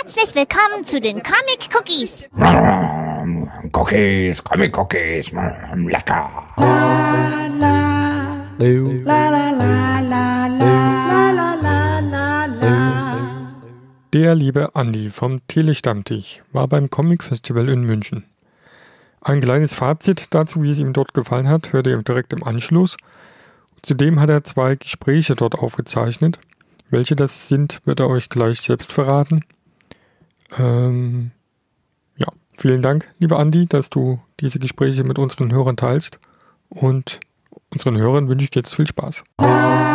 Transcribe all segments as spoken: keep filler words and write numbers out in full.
Herzlich willkommen zu den Comic Cookies. Cookies, Comic Cookies, lecker. La la la la la la la la la la. Der liebe Andi vom Telestammtisch war beim Comic Festival in München. Ein kleines Fazit dazu, wie es ihm dort gefallen hat, hört ihr direkt im Anschluss. Zudem hat er zwei Gespräche dort aufgezeichnet. Welche das sind, wird er euch gleich selbst verraten. Ähm, ja, vielen Dank, lieber Andi, dass du diese Gespräche mit unseren Hörern teilst. Und unseren Hörern wünsche ich jetzt viel Spaß. La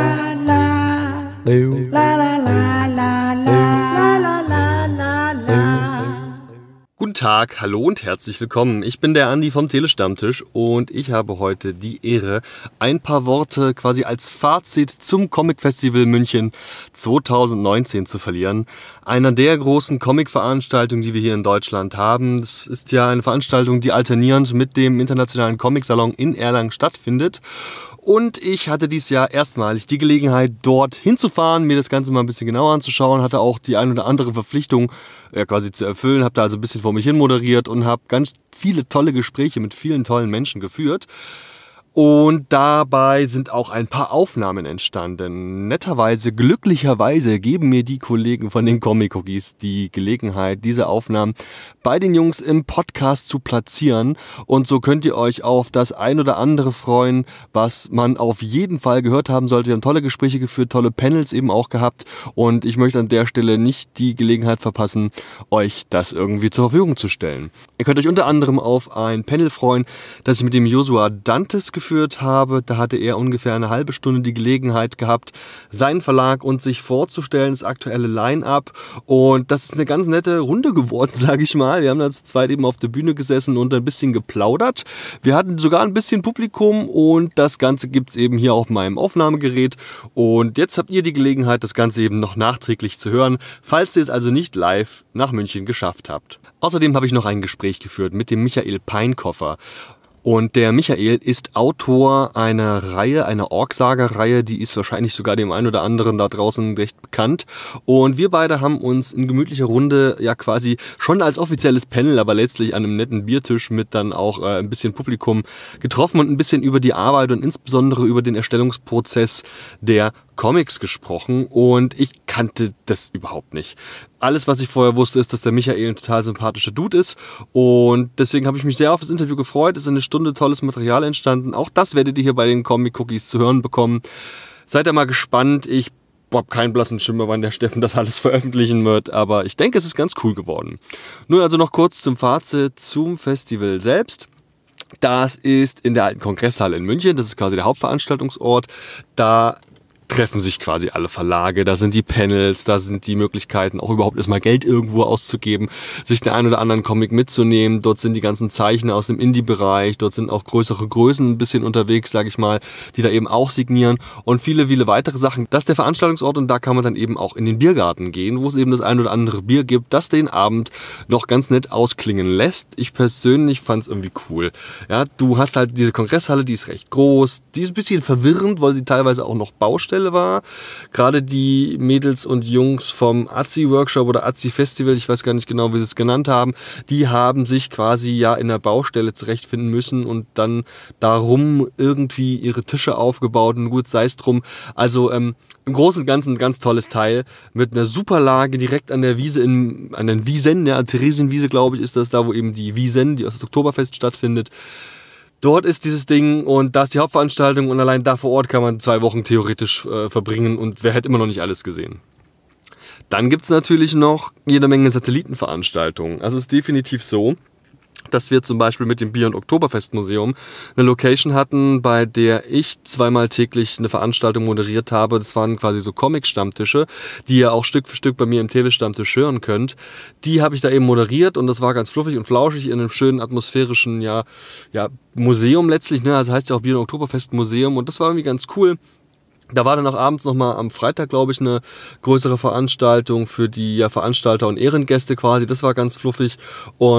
la la la la la la la la la la. Guten Tag, hallo und herzlich willkommen. Ich bin der Andi vom Telestammtisch und ich habe heute die Ehre, ein paar Worte quasi als Fazit zum Comic Festival München zwanzig neunzehn zu verlieren. Einer der großen Comic-Veranstaltungen, die wir hier in Deutschland haben. Das ist ja eine Veranstaltung, die alternierend mit dem Internationalen Comic-Salon in Erlangen stattfindet. Und ich hatte dieses Jahr erstmalig die Gelegenheit, dort hinzufahren, mir das Ganze mal ein bisschen genauer anzuschauen, hatte auch die ein oder andere Verpflichtung ja, quasi zu erfüllen, habe da also ein bisschen vor mich hin moderiert und habe ganz viele tolle Gespräche mit vielen tollen Menschen geführt. Und dabei sind auch ein paar Aufnahmen entstanden. Netterweise, glücklicherweise geben mir die Kollegen von den Comic Cookies die Gelegenheit, diese Aufnahmen bei den Jungs im Podcast zu platzieren. Und so könnt ihr euch auf das ein oder andere freuen, was man auf jeden Fall gehört haben sollte. Wir haben tolle Gespräche geführt, tolle Panels eben auch gehabt. Und ich möchte an der Stelle nicht die Gelegenheit verpassen, euch das irgendwie zur Verfügung zu stellen. Ihr könnt euch unter anderem auf ein Panel freuen, das ich mit dem Joshua Dantes geführt habe. Da hatte er ungefähr eine halbe Stunde die Gelegenheit gehabt, seinen Verlag und sich vorzustellen, das aktuelle Line-Up. Und das ist eine ganz nette Runde geworden, sage ich mal. Wir haben da zu zweit eben auf der Bühne gesessen und ein bisschen geplaudert. Wir hatten sogar ein bisschen Publikum und das Ganze gibt es eben hier auf meinem Aufnahmegerät. Und jetzt habt ihr die Gelegenheit, das Ganze eben noch nachträglich zu hören, falls ihr es also nicht live nach München geschafft habt. Außerdem habe ich noch ein Gespräch geführt mit dem Michael Peinkoffer. Und der Michael ist Autor einer Reihe, einer Ork-Saga-Reihe, die ist wahrscheinlich sogar dem einen oder anderen da draußen recht bekannt. Und wir beide haben uns in gemütlicher Runde ja quasi schon als offizielles Panel, aber letztlich an einem netten Biertisch mit dann auch äh, ein bisschen Publikum getroffen und ein bisschen über die Arbeit und insbesondere über den Erstellungsprozess der Comics gesprochen und ich kannte das überhaupt nicht. Alles, was ich vorher wusste, ist, dass der Michael ein total sympathischer Dude ist und deswegen habe ich mich sehr auf das Interview gefreut. Es ist eine Stunde tolles Material entstanden. Auch das werdet ihr hier bei den Comic Cookies zu hören bekommen. Seid ihr mal gespannt. Ich habe keinen blassen Schimmer, wann der Steffen das alles veröffentlichen wird, aber ich denke, es ist ganz cool geworden. Nun also noch kurz zum Fazit zum Festival selbst. Das ist in der alten Kongresshalle in München. Das ist quasi der Hauptveranstaltungsort. Da treffen sich quasi alle Verlage, da sind die Panels, da sind die Möglichkeiten, auch überhaupt erstmal Geld irgendwo auszugeben, sich den einen oder anderen Comic mitzunehmen. Dort sind die ganzen Zeichner aus dem Indie-Bereich, dort sind auch größere Größen ein bisschen unterwegs, sage ich mal, die da eben auch signieren und viele, viele weitere Sachen. Das ist der Veranstaltungsort und da kann man dann eben auch in den Biergarten gehen, wo es eben das ein oder andere Bier gibt, das den Abend noch ganz nett ausklingen lässt. Ich persönlich fand es irgendwie cool. Ja, du hast halt diese Kongresshalle, die ist recht groß, die ist ein bisschen verwirrend, weil sie teilweise auch noch Baustelle war. Gerade die Mädels und Jungs vom Azi-Workshop oder Azi-Festival, ich weiß gar nicht genau, wie sie es genannt haben, die haben sich quasi ja in der Baustelle zurechtfinden müssen und dann darum irgendwie ihre Tische aufgebaut und gut, sei es drum. Also ähm, im Großen und Ganzen ein ganz tolles Teil mit einer super Lage direkt an der Wiese, in, an den Wiesen, ja, Theresienwiese, glaube ich, ist das da, wo eben die Wiesen, die aus dem Oktoberfest stattfindet. Dort ist dieses Ding und da ist die Hauptveranstaltung und allein da vor Ort kann man zwei Wochen theoretisch äh, verbringen und wer hätte immer noch nicht alles gesehen. Dann gibt es natürlich noch jede Menge Satellitenveranstaltungen. Also es ist definitiv so, dass wir zum Beispiel mit dem Bier- und Oktoberfest-Museum eine Location hatten, bei der ich zweimal täglich eine Veranstaltung moderiert habe. Das waren quasi so Comic-Stammtische, die ihr auch Stück für Stück bei mir im Telestammtisch hören könnt. Die habe ich da eben moderiert und das war ganz fluffig und flauschig in einem schönen atmosphärischen ja, ja, Museum letztlich. Ne? Also heißt ja auch Bier- und Oktoberfest-Museum und das war irgendwie ganz cool. Da war dann auch abends nochmal am Freitag, glaube ich, eine größere Veranstaltung für die ja, Veranstalter und Ehrengäste quasi. Das war ganz fluffig und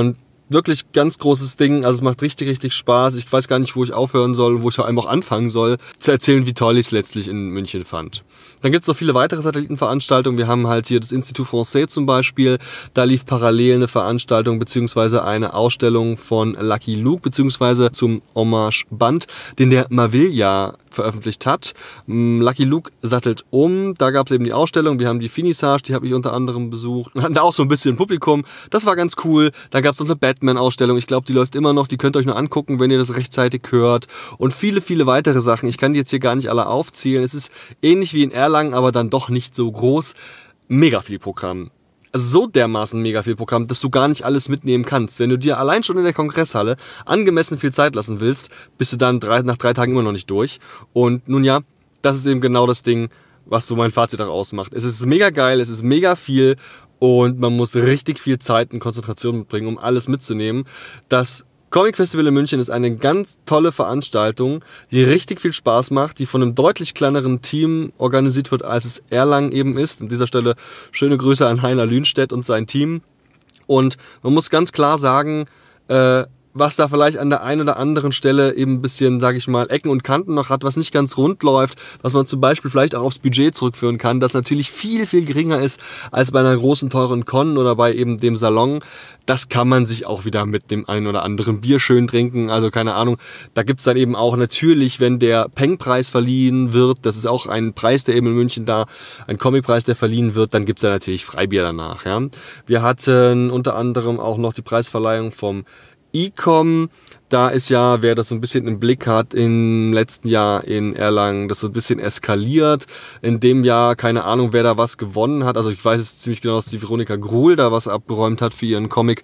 wirklich ganz großes Ding. Also es macht richtig, richtig Spaß. Ich weiß gar nicht, wo ich aufhören soll, wo ich vor allem auch anfangen soll, zu erzählen, wie toll ich es letztlich in München fand. Dann gibt es noch viele weitere Satellitenveranstaltungen. Wir haben halt hier das Institut Français zum Beispiel. Da lief parallel eine Veranstaltung beziehungsweise eine Ausstellung von Lucky Luke beziehungsweise zum Hommage-Band, den der Mavilla veröffentlicht hat. Lucky Luke sattelt um. Da gab es eben die Ausstellung. Wir haben die Finissage, die habe ich unter anderem besucht. Wir hatten da auch so ein bisschen Publikum. Das war ganz cool. Da gab es noch eine Batman-Ausstellung. Ich glaube, die läuft immer noch. Die könnt ihr euch nur angucken, wenn ihr das rechtzeitig hört. Und viele, viele weitere Sachen. Ich kann die jetzt hier gar nicht alle aufzählen. Es ist ähnlich wie in Erlangen, aber dann doch nicht so groß. Mega viel Programm. Also so dermaßen mega viel Programm, dass du gar nicht alles mitnehmen kannst. Wenn du dir allein schon in der Kongresshalle angemessen viel Zeit lassen willst, bist du dann drei, nach drei Tagen immer noch nicht durch. Und nun ja, das ist eben genau das Ding, was so mein Fazit auch ausmacht. Es ist mega geil, es ist mega viel und man muss richtig viel Zeit und Konzentration mitbringen, um alles mitzunehmen. Das Comic Festival in München ist eine ganz tolle Veranstaltung, die richtig viel Spaß macht, die von einem deutlich kleineren Team organisiert wird, als es Erlangen eben ist. An dieser Stelle schöne Grüße an Heiner Lühnstedt und sein Team. Und man muss ganz klar sagen, äh, was da vielleicht an der einen oder anderen Stelle eben ein bisschen, sage ich mal, Ecken und Kanten noch hat, was nicht ganz rund läuft, was man zum Beispiel vielleicht auch aufs Budget zurückführen kann, das natürlich viel, viel geringer ist als bei einer großen, teuren Con oder bei eben dem Salon. Das kann man sich auch wieder mit dem einen oder anderen Bier schön trinken, also keine Ahnung. Da gibt's dann eben auch natürlich, wenn der Peng-Preis verliehen wird, das ist auch ein Preis, der eben in München da, ein Comic-Preis, der verliehen wird, dann gibt's da natürlich Freibier danach. Ja. Wir hatten unter anderem auch noch die Preisverleihung vom I-Com, da ist ja, wer das so ein bisschen im Blick hat, im letzten Jahr in Erlangen das so ein bisschen eskaliert. In dem Jahr, keine Ahnung, wer da was gewonnen hat. Also ich weiß es ziemlich genau, dass die Veronika Gruhl da was abgeräumt hat für ihren Comic.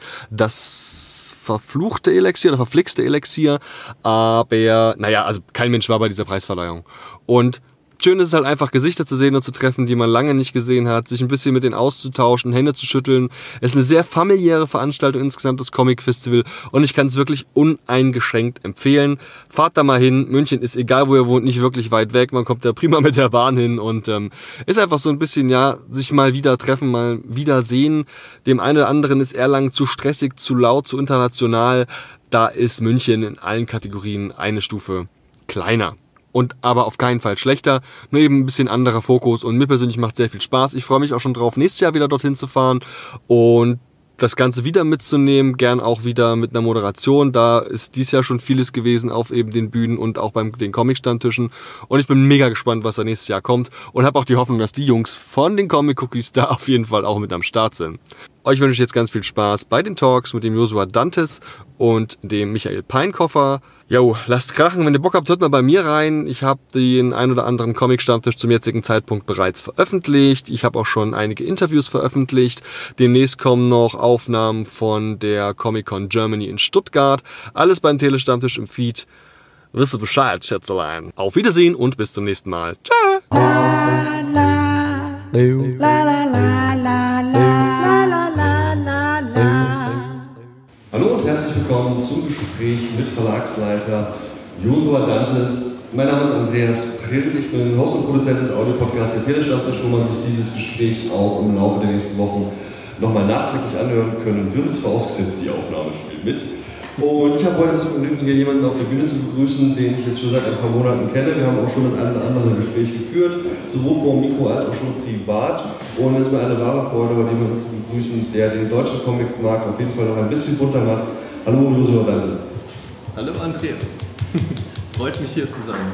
Das verfluchte Elixier oder verflixte Elixier. Aber, naja, also kein Mensch war bei dieser Preisverleihung. Und schön ist es halt einfach, Gesichter zu sehen und zu treffen, die man lange nicht gesehen hat, sich ein bisschen mit denen auszutauschen, Hände zu schütteln. Es ist eine sehr familiäre Veranstaltung insgesamt, das Comic Festival, und ich kann es wirklich uneingeschränkt empfehlen. Fahrt da mal hin, München ist, egal wo ihr wohnt, nicht wirklich weit weg, man kommt da prima mit der Bahn hin und ähm, ist einfach so ein bisschen, ja, sich mal wieder treffen, mal wieder sehen. Dem einen oder anderen ist Erlangen zu stressig, zu laut, zu international. Da ist München in allen Kategorien eine Stufe kleiner. Und aber auf keinen Fall schlechter, nur eben ein bisschen anderer Fokus und mir persönlich macht sehr viel Spaß. Ich freue mich auch schon drauf, nächstes Jahr wieder dorthin zu fahren und das Ganze wieder mitzunehmen, gern auch wieder mit einer Moderation. Da ist dieses Jahr schon vieles gewesen auf eben den Bühnen und auch bei den Comic-Stammtischen. Und ich bin mega gespannt, was da nächstes Jahr kommt und habe auch die Hoffnung, dass die Jungs von den Comic Cookies da auf jeden Fall auch mit am Start sind. Euch wünsche ich jetzt ganz viel Spaß bei den Talks mit dem Joshua Dantes und dem Michael Peinkoffer. Jo, lasst krachen, wenn ihr Bock habt, hört mal bei mir rein. Ich habe den ein oder anderen Comic-Stammtisch zum jetzigen Zeitpunkt bereits veröffentlicht. Ich habe auch schon einige Interviews veröffentlicht. Demnächst kommen noch Aufnahmen von der Comic-Con Germany in Stuttgart. Alles beim Telestammtisch im Feed. Wisst ihr Bescheid, Schätzelein. Auf Wiedersehen und bis zum nächsten Mal. Ciao! La la la la la la la. Hallo und herzlich willkommen zum Gespräch mit Verlagsleiter Joshua Dantes. Mein Name ist Andreas Prill, ich bin Host und Produzent des Audiopodcasts der Telestammtisch, wo man sich dieses Gespräch auch im Laufe der nächsten Wochen nochmal nachträglich anhören können wird, vorausgesetzt die Aufnahme spielt mit. Und ich habe heute das Vergnügen, hier jemanden auf der Bühne zu begrüßen, den ich jetzt schon seit ein paar Monaten kenne. Wir haben auch schon das eine oder andere Gespräch geführt, sowohl vor dem Mikro als auch schon privat. Und es ist mir eine wahre Freude, bei jemanden zu begrüßen, der den deutschen Comicmarkt auf jeden Fall noch ein bisschen bunter macht. Hallo, Joshua Dantes. Hallo, Andreas. Freut mich, hier zu sein.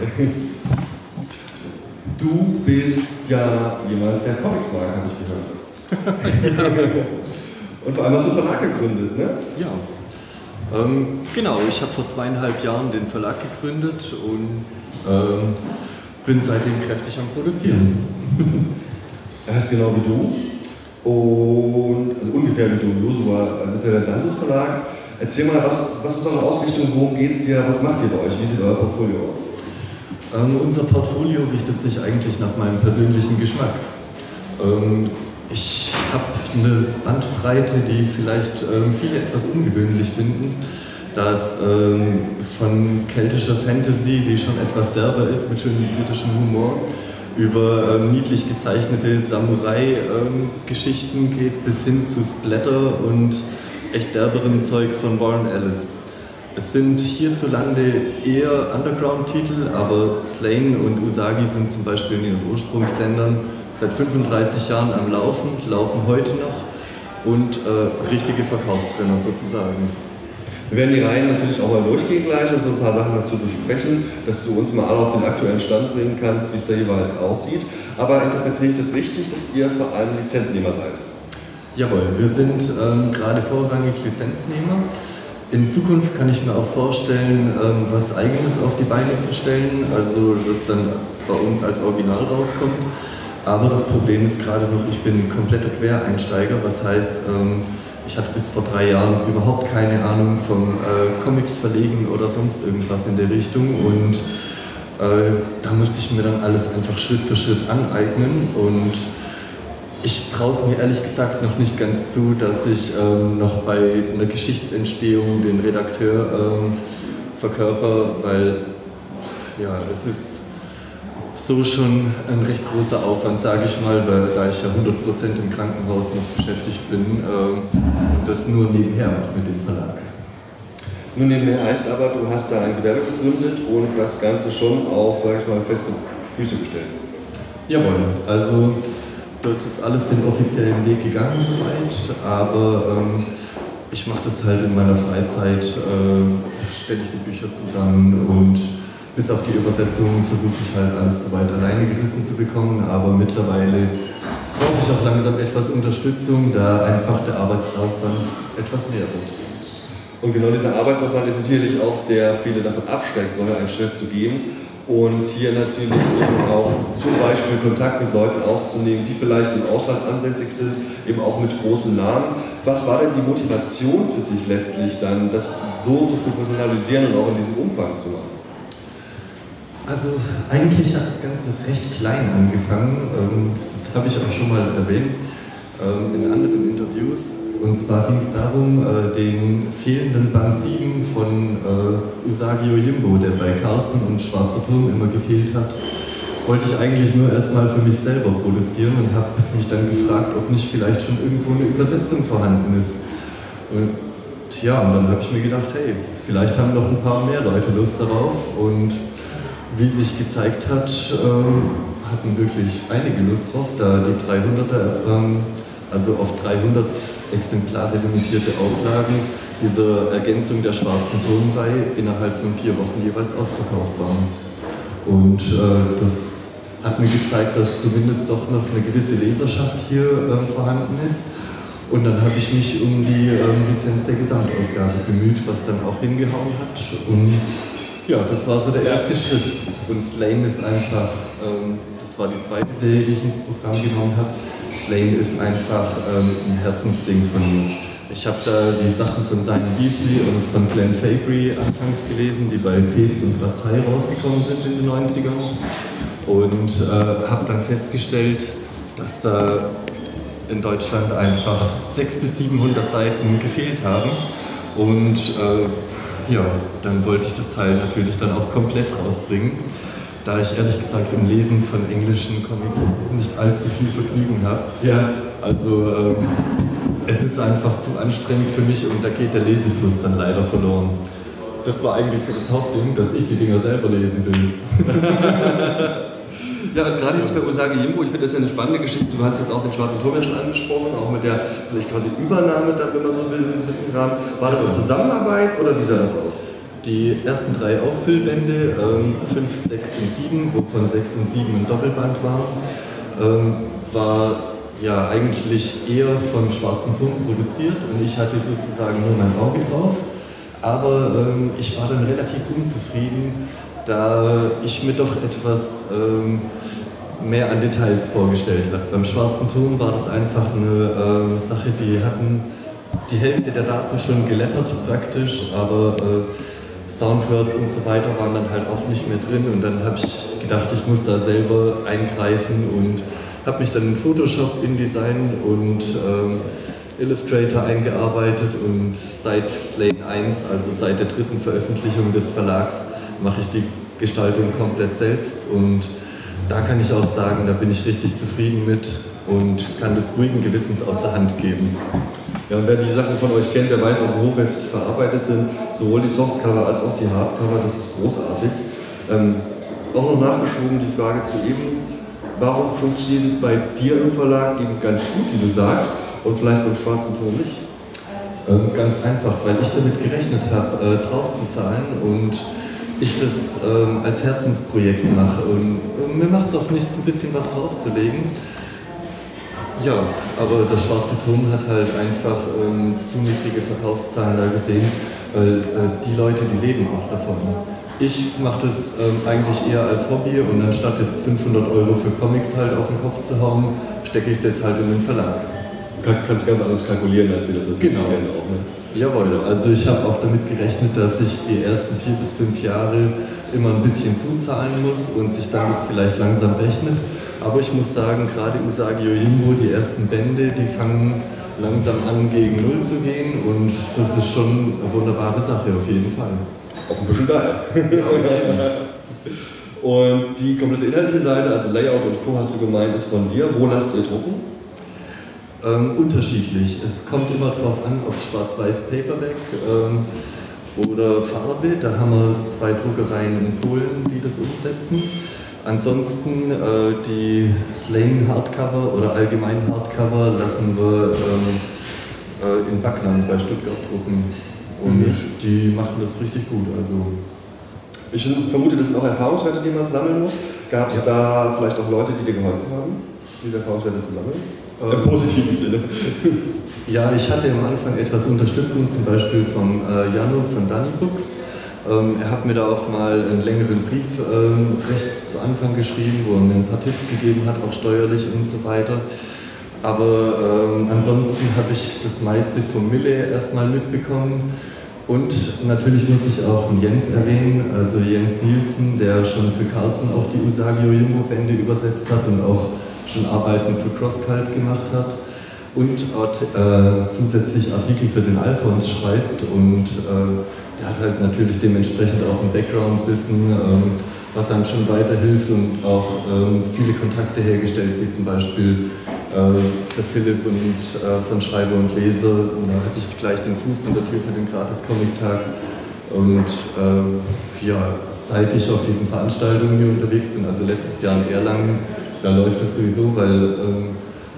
Du bist ja jemand, der Comics mag, habe ich gehört. Und vor allem hast du einen Verlag gegründet, ne? Ja. Ähm, genau, ich habe vor zweieinhalb Jahren den Verlag gegründet und ähm, bin seitdem kräftig am Produzieren. Er heißt genau wie du und also ungefähr wie du, Joshua, das ist ja der Dantes Verlag. Erzähl mal, was, was ist eure Ausrichtung, worum geht es dir, was macht ihr bei euch, wie sieht euer Portfolio aus? Ähm, unser Portfolio richtet sich eigentlich nach meinem persönlichen Geschmack. Ähm, Ich habe eine Bandbreite, die vielleicht ähm, viele etwas ungewöhnlich finden, da es ähm, von keltischer Fantasy, die schon etwas derber ist, mit schönem britischen Humor, über ähm, niedlich gezeichnete Samurai-Geschichten ähm, geht, bis hin zu Splatter und echt derberem Zeug von Warren Ellis. Es sind hierzulande eher Underground-Titel, aber Slane und Usagi sind zum Beispiel in ihren Ursprungsländern seit fünfunddreißig Jahren am Laufen, laufen heute noch und äh, richtige Verkaufsrenner sozusagen. Wir werden die Reihen natürlich auch mal durchgehen gleich und so ein paar Sachen dazu besprechen, dass du uns mal alle auf den aktuellen Stand bringen kannst, wie es da jeweils aussieht. Aber interpretiere ich das richtig, dass ihr vor allem Lizenznehmer seid? Jawohl, wir sind ähm, gerade vorrangig Lizenznehmer. In Zukunft kann ich mir auch vorstellen, ähm, was Eigenes auf die Beine zu stellen, also das dann bei uns als Original rauskommt. Aber das Problem ist gerade noch, ich bin kompletter Quereinsteiger, was heißt, ähm, ich hatte bis vor drei Jahren überhaupt keine Ahnung vom äh, Comics verlegen oder sonst irgendwas in der Richtung und äh, da musste ich mir dann alles einfach Schritt für Schritt aneignen und ich traue es mir ehrlich gesagt noch nicht ganz zu, dass ich ähm, noch bei einer Geschichtsentstehung den Redakteur ähm, verkörper, weil ja, das ist so schon ein recht großer Aufwand, sage ich mal, weil da ich ja hundert Prozent im Krankenhaus noch beschäftigt bin ähm, und das nur nebenher mache mit dem Verlag. Nun nebenher heißt aber, du hast da ein Gewerbe gegründet und das Ganze schon auf, sage ich mal, feste Füße gestellt. Jawohl, also das ist alles den offiziellen Weg gegangen soweit, aber ähm, ich mache das halt in meiner Freizeit, äh, stelle ich die Bücher zusammen und bis auf die Übersetzung versuche ich halt alles soweit alleine gerissen zu bekommen, aber mittlerweile brauche ich auch langsam etwas Unterstützung, da einfach der Arbeitsaufwand etwas mehr wird. Und genau dieser Arbeitsaufwand ist es sicherlich auch, der viele davon abschreckt, so einen Schritt zu gehen und hier natürlich eben auch zum Beispiel Kontakt mit Leuten aufzunehmen, die vielleicht im Ausland ansässig sind, eben auch mit großen Namen. Was war denn die Motivation für dich letztlich dann, das so zu professionalisieren und auch in diesem Umfang zu machen? Also eigentlich hat das Ganze recht klein angefangen, das habe ich auch schon mal erwähnt in anderen Interviews. Und zwar ging es darum, den fehlenden Band sieben von Usagi Yojimbo, der bei Carlsen und Schwarzer Turm immer gefehlt hat, wollte ich eigentlich nur erstmal für mich selber produzieren und habe mich dann gefragt, ob nicht vielleicht schon irgendwo eine Übersetzung vorhanden ist. Und ja, und dann habe ich mir gedacht, hey, vielleicht haben noch ein paar mehr Leute Lust darauf und wie sich gezeigt hat, ähm, hatten wirklich einige Lust drauf, da die dreihunderter, ähm, also auf dreihundert Exemplare limitierte Auflagen dieser Ergänzung der Schwarzen Turmreihe innerhalb von vier Wochen jeweils ausverkauft waren. Und äh, das hat mir gezeigt, dass zumindest doch noch eine gewisse Leserschaft hier ähm, vorhanden ist. Und dann habe ich mich um die ähm, Lizenz der Gesamtausgabe bemüht, was dann auch hingehauen hat. Und ja, das war so der erste Schritt. Und Slane ist einfach, ähm, das war die zweite Serie, die ich ins Programm genommen habe. Slane ist einfach ähm, ein Herzensding von mir. Ich habe da die Sachen von Simon Beasley und von Glenn Fabry anfangs gelesen, die bei Pest und Bastei rausgekommen sind in den neunzigern. Und äh, habe dann festgestellt, dass da in Deutschland einfach sechshundert bis siebenhundert Seiten gefehlt haben. Und äh, ja, dann wollte ich das Teil natürlich dann auch komplett rausbringen, da ich ehrlich gesagt im Lesen von englischen Comics nicht allzu viel Vergnügen habe. Ja, also ähm, es ist einfach zu anstrengend für mich und da geht der Lesefluss dann leider verloren. Das war eigentlich so das Hauptding, dass ich die Dinger selber lesen will. Ja, gerade jetzt bei Usagi Yojimbo, ich finde das ja eine spannende Geschichte. Du hast jetzt auch den Schwarzen Turm ja schon angesprochen, auch mit der vielleicht quasi Übernahme, dann, wenn man so will, ein bisschen dran. War das eine Zusammenarbeit oder wie sah das aus? Die ersten drei Auffüllbände, ähm, fünf, sechs und sieben, wovon sechs und sieben ein Doppelband waren, ähm, war ja eigentlich eher vom Schwarzen Turm produziert und ich hatte sozusagen nur mein Auge drauf. Aber ähm, ich war dann relativ unzufrieden, da ich mir doch etwas ähm, mehr an Details vorgestellt habe. Beim Schwarzen Turm war das einfach eine äh, Sache, die hatten die Hälfte der Daten schon gelettert praktisch, aber äh, Soundwords und so weiter waren dann halt auch nicht mehr drin und dann habe ich gedacht, ich muss da selber eingreifen und habe mich dann in Photoshop, InDesign und ähm, Illustrator eingearbeitet und seit Slane eins, also seit der dritten Veröffentlichung des Verlags, mache ich die Gestaltung komplett selbst und da kann ich auch sagen, da bin ich richtig zufrieden mit und kann das ruhigen Gewissens aus der Hand geben. Ja, und wer die Sachen von euch kennt, der weiß auch, wie hochwertig die verarbeitet sind. Sowohl die Softcover als auch die Hardcover, das ist großartig. Ähm, auch noch nachgeschoben die Frage zu eben, warum funktioniert es bei dir im Verlag eben ganz gut, wie du sagst, und vielleicht beim Schwarzen Turm nicht? Ähm, ganz einfach, weil ich damit gerechnet habe, äh, drauf zu zahlen und ich das ähm, als Herzensprojekt mache. Und äh, mir macht es auch nichts, ein bisschen was draufzulegen. Ja, aber das Schwarze Turm hat halt einfach ähm, zu niedrige Verkaufszahlen da gesehen, weil äh, die Leute, die leben auch davon. Ich mache das ähm, eigentlich eher als Hobby und anstatt jetzt fünfhundert Euro für Comics halt auf den Kopf zu hauen, stecke ich es jetzt halt in den Verlag. Du kann, kannst ganz anders kalkulieren, als sie das natürlich genau. kennen auch, ne? Jawohl, also ich habe auch damit gerechnet, dass ich die ersten vier bis fünf Jahre immer ein bisschen zuzahlen muss und sich dann das vielleicht langsam rechnet. Aber ich muss sagen, gerade Usagi Yojimbo, die ersten Bände, die fangen langsam an gegen Null zu gehen und das ist schon eine wunderbare Sache auf jeden Fall. Auch ein bisschen geil. Ja, okay. Und die komplette inhaltliche Seite, also Layout und Co. hast du gemeint, ist von dir. Wo lasst ihr drucken? Ähm, unterschiedlich. Es kommt immer darauf an, ob schwarz-weiß Paperback ähm, oder Farbe. Da haben wir zwei Druckereien in Polen, die das umsetzen. Ansonsten äh, die Slane Hardcover oder allgemein Hardcover lassen wir ähm, äh, in Backnang bei Stuttgart drucken. Und mhm. die machen das richtig gut. Also ich vermute, das sind auch Erfahrungswerte, die man sammeln muss. Gab es ja. da vielleicht auch Leute, die dir geholfen haben, diese Erfahrungswerte zu sammeln? Ähm, Im positiven Sinne. Ja, ich hatte am Anfang etwas Unterstützung, zum Beispiel vom äh, Jano von Danny Books. Ähm, er hat mir da auch mal einen längeren Brief ähm, recht zu Anfang geschrieben, wo er mir ein paar Tipps gegeben hat, auch steuerlich und so weiter. Aber ähm, ansonsten habe ich das meiste von Mille erstmal mitbekommen. Und natürlich muss ich auch einen Jens erwähnen, also Jens Nielsen, der schon für Carlsen auch die Usagi Yojimbo Bände übersetzt hat und auch schon Arbeiten für CrossCult gemacht hat und äh, zusätzlich Artikel für den Alphons schreibt und äh, er hat halt natürlich dementsprechend auch ein Background-Wissen, ähm, was einem schon weiterhilft und auch ähm, viele Kontakte hergestellt, wie zum Beispiel äh, der Philipp und äh, von Schreiber und Leser. Und da hatte ich gleich den Fuß in der Tür für den Gratis-Comic-Tag. Und äh, ja, seit ich auf diesen Veranstaltungen hier unterwegs bin, also letztes Jahr in Erlangen, da läuft es sowieso, weil ähm,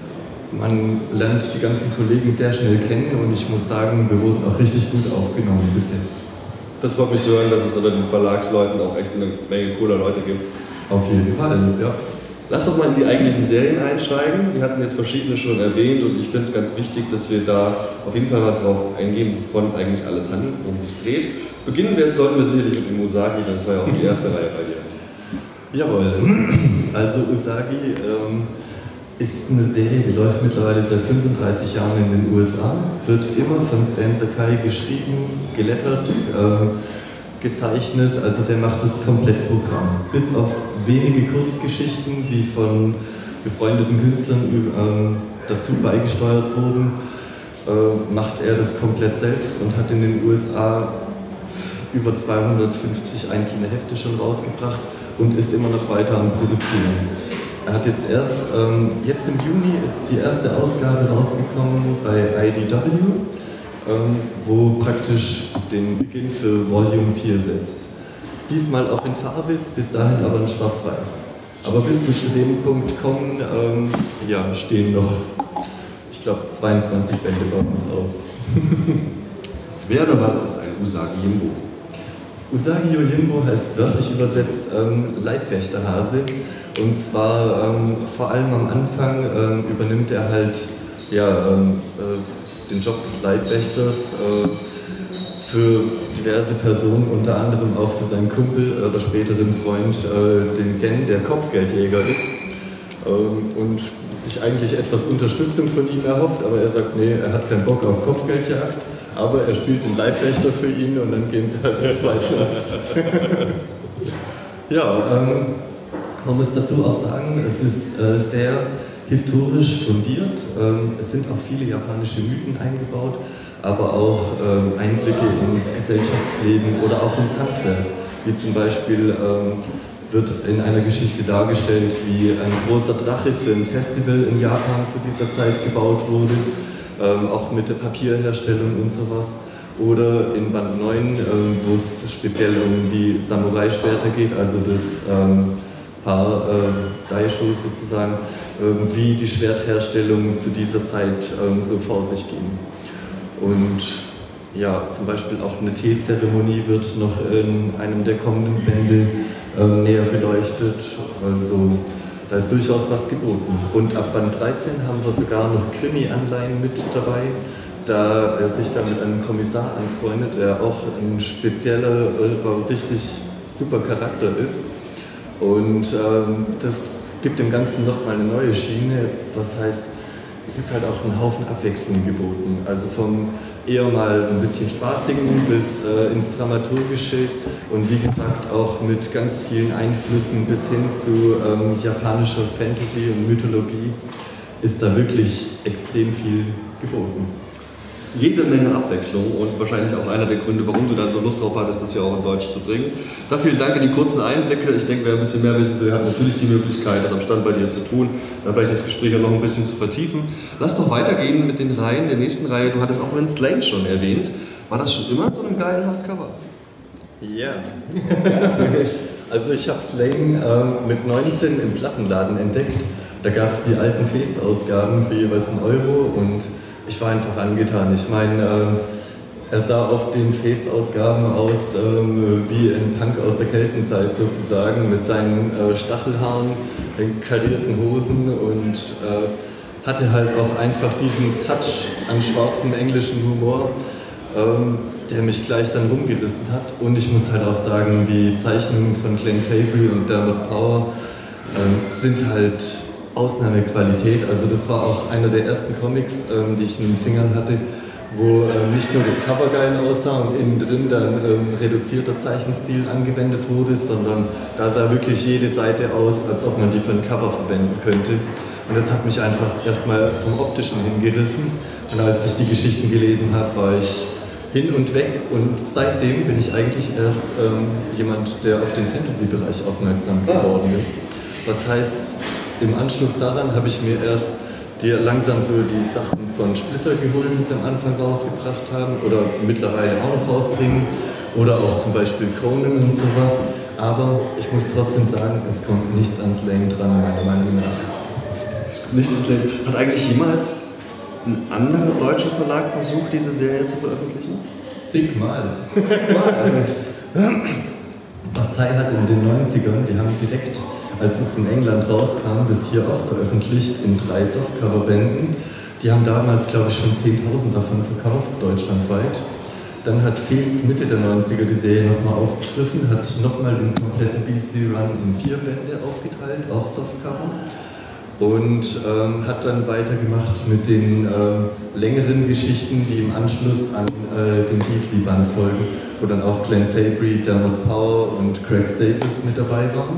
man lernt die ganzen Kollegen sehr schnell kennen und ich muss sagen, wir wurden auch richtig gut aufgenommen bis jetzt. Das freut mich zu hören, dass es unter den Verlagsleuten auch echt eine Menge cooler Leute gibt. Auf jeden Fall, ja. Lass doch mal in die eigentlichen Serien einsteigen. Wir hatten jetzt verschiedene schon erwähnt und ich finde es ganz wichtig, dass wir da auf jeden Fall mal drauf eingehen, wovon eigentlich alles handelt und sich dreht. Beginnen wir, sollten wir sicherlich mit dem Usagi, das war ja auch die erste Reihe bei dir. Jawohl, also Usagi ähm, ist eine Serie, die läuft mittlerweile seit fünfunddreißig Jahren in den U S A, wird immer von Stan Sakai geschrieben, gelettert, äh, gezeichnet, also der macht das Komplettprogramm. Bis auf wenige Kurzgeschichten, die von befreundeten Künstlern äh, dazu beigesteuert wurden, äh, macht er das komplett selbst und hat in den U S A über zweihundertfünfzig einzelne Hefte schon rausgebracht und ist immer noch weiter am Produzieren. Er hat jetzt erst, ähm, jetzt im Juni ist die erste Ausgabe rausgekommen bei I D W, ähm, wo praktisch den Beginn für Volume vier setzt. Diesmal auch in Farbe, bis dahin aber in Schwarz-Weiß. Aber bis wir zu dem Punkt kommen, ähm, ja, stehen noch, ich glaube, zweiundzwanzig Bände bei uns aus. Wer oder was ist ein Usagi Yojimbo? Usagi Yojimbo heißt wörtlich übersetzt ähm, Leibwächterhase. Und zwar ähm, vor allem am Anfang ähm, übernimmt er halt ja, ähm, äh, den Job des Leibwächters äh, für diverse Personen, unter anderem auch für seinen Kumpel oder späteren Freund, äh, den Gen, der Kopfgeldjäger ist. Ähm, und sich eigentlich etwas Unterstützung von ihm erhofft, aber er sagt, nee, er hat keinen Bock auf Kopfgeldjagd, aber er spielt den Leibwächter für ihn und dann gehen sie halt zu zweit los. Ja, ähm, man muss dazu auch sagen, es ist äh, sehr historisch fundiert. Ähm, es sind auch viele japanische Mythen eingebaut, aber auch ähm, Einblicke ins Gesellschaftsleben oder auch ins Handwerk. Wie zum Beispiel ähm, wird in einer Geschichte dargestellt, wie ein großer Drache für ein Festival in Japan zu dieser Zeit gebaut wurde. ähm, auch mit der Papierherstellung und sowas. Oder in Band neun, ähm, wo es speziell um die Samurai-Schwerter geht, also das ähm, Paar äh, Daisho sozusagen, ähm, wie die Schwertherstellung zu dieser Zeit ähm, so vor sich ging. Und ja, zum Beispiel auch eine Teezeremonie wird noch in einem der kommenden Bände ähm, näher beleuchtet. Also da ist durchaus was geboten. Und ab Band dreizehn haben wir sogar noch Krimi-Anleihen mit dabei, da er sich da mit einem Kommissar anfreundet, der auch ein spezieller, richtig super Charakter ist. Und ähm, das gibt dem Ganzen nochmal eine neue Schiene, was heißt, es ist halt auch ein Haufen Abwechslung geboten. Also vom eher mal ein bisschen spaßigen bis äh, ins Dramaturgische und wie gesagt auch mit ganz vielen Einflüssen bis hin zu ähm, japanischer Fantasy und Mythologie ist da wirklich extrem viel geboten. Jede Menge Abwechslung und wahrscheinlich auch einer der Gründe, warum du dann so Lust drauf hattest, das ja auch in Deutsch zu bringen. Da vielen Dank an die kurzen Einblicke. Ich denke, wer ein bisschen mehr wissen will, hat natürlich die Möglichkeit, das am Stand bei dir zu tun, da vielleicht das Gespräch noch ein bisschen zu vertiefen. Lass doch weitergehen mit den Reihen, der nächsten Reihe. Du hattest auch vorhin Slane schon erwähnt. War das schon immer so ein geilen Hardcover? Ja. Also ich habe Slane äh, mit neunzehn im Plattenladen entdeckt. Da gab es die alten Feest-Ausgaben für jeweils einen Euro und ich war einfach angetan. Ich meine, ähm, er sah auf den Feest-Ausgaben aus ähm, wie ein Punk aus der Keltenzeit sozusagen, mit seinen äh, Stachelhaaren, den karierten Hosen und äh, hatte halt auch einfach diesen Touch an schwarzem englischen Humor, ähm, der mich gleich dann rumgerissen hat. Und ich muss halt auch sagen, die Zeichnungen von Glenn Fabry und Dermot Power ähm, sind halt Ausnahmequalität. Also das war auch einer der ersten Comics, ähm, die ich in den Fingern hatte, wo ähm, nicht nur das Cover geil aussah und innen drin dann ähm, reduzierter Zeichenstil angewendet wurde, sondern da sah wirklich jede Seite aus, als ob man die für ein Cover verwenden könnte. Und das hat mich einfach erstmal vom Optischen hingerissen. Und als ich die Geschichten gelesen habe, war ich hin und weg. Und seitdem bin ich eigentlich erst ähm, jemand, der auf den Fantasy-Bereich aufmerksam geworden ist. Was heißt, im Anschluss daran habe ich mir erst die, langsam so die Sachen von Splitter geholt, die sie am Anfang rausgebracht haben oder mittlerweile auch noch rausbringen oder auch zum Beispiel Conan und sowas. Aber ich muss trotzdem sagen, es kommt nichts ans Slane dran, meiner Meinung nach. Nicht ans Slane. Hat eigentlich jemals ein anderer deutscher Verlag versucht, diese Serie zu veröffentlichen? Zigmal. Zigmal. Bastei hat in den neunzigern, die haben direkt, als es in England rauskam, das hier auch veröffentlicht in drei Softcover-Bänden. Die haben damals, glaube ich, schon zehntausend davon verkauft, deutschlandweit. Dann hat Feest Mitte der neunziger die Serie nochmal aufgegriffen, hat nochmal den kompletten Beastly Run in vier Bände aufgeteilt, auch Softcover. Und ähm, hat dann weitergemacht mit den ähm, längeren Geschichten, die im Anschluss an äh, den Beastly-Band folgen, wo dann auch Glenn Fabry, Dermot Power und Craig Staples mit dabei waren.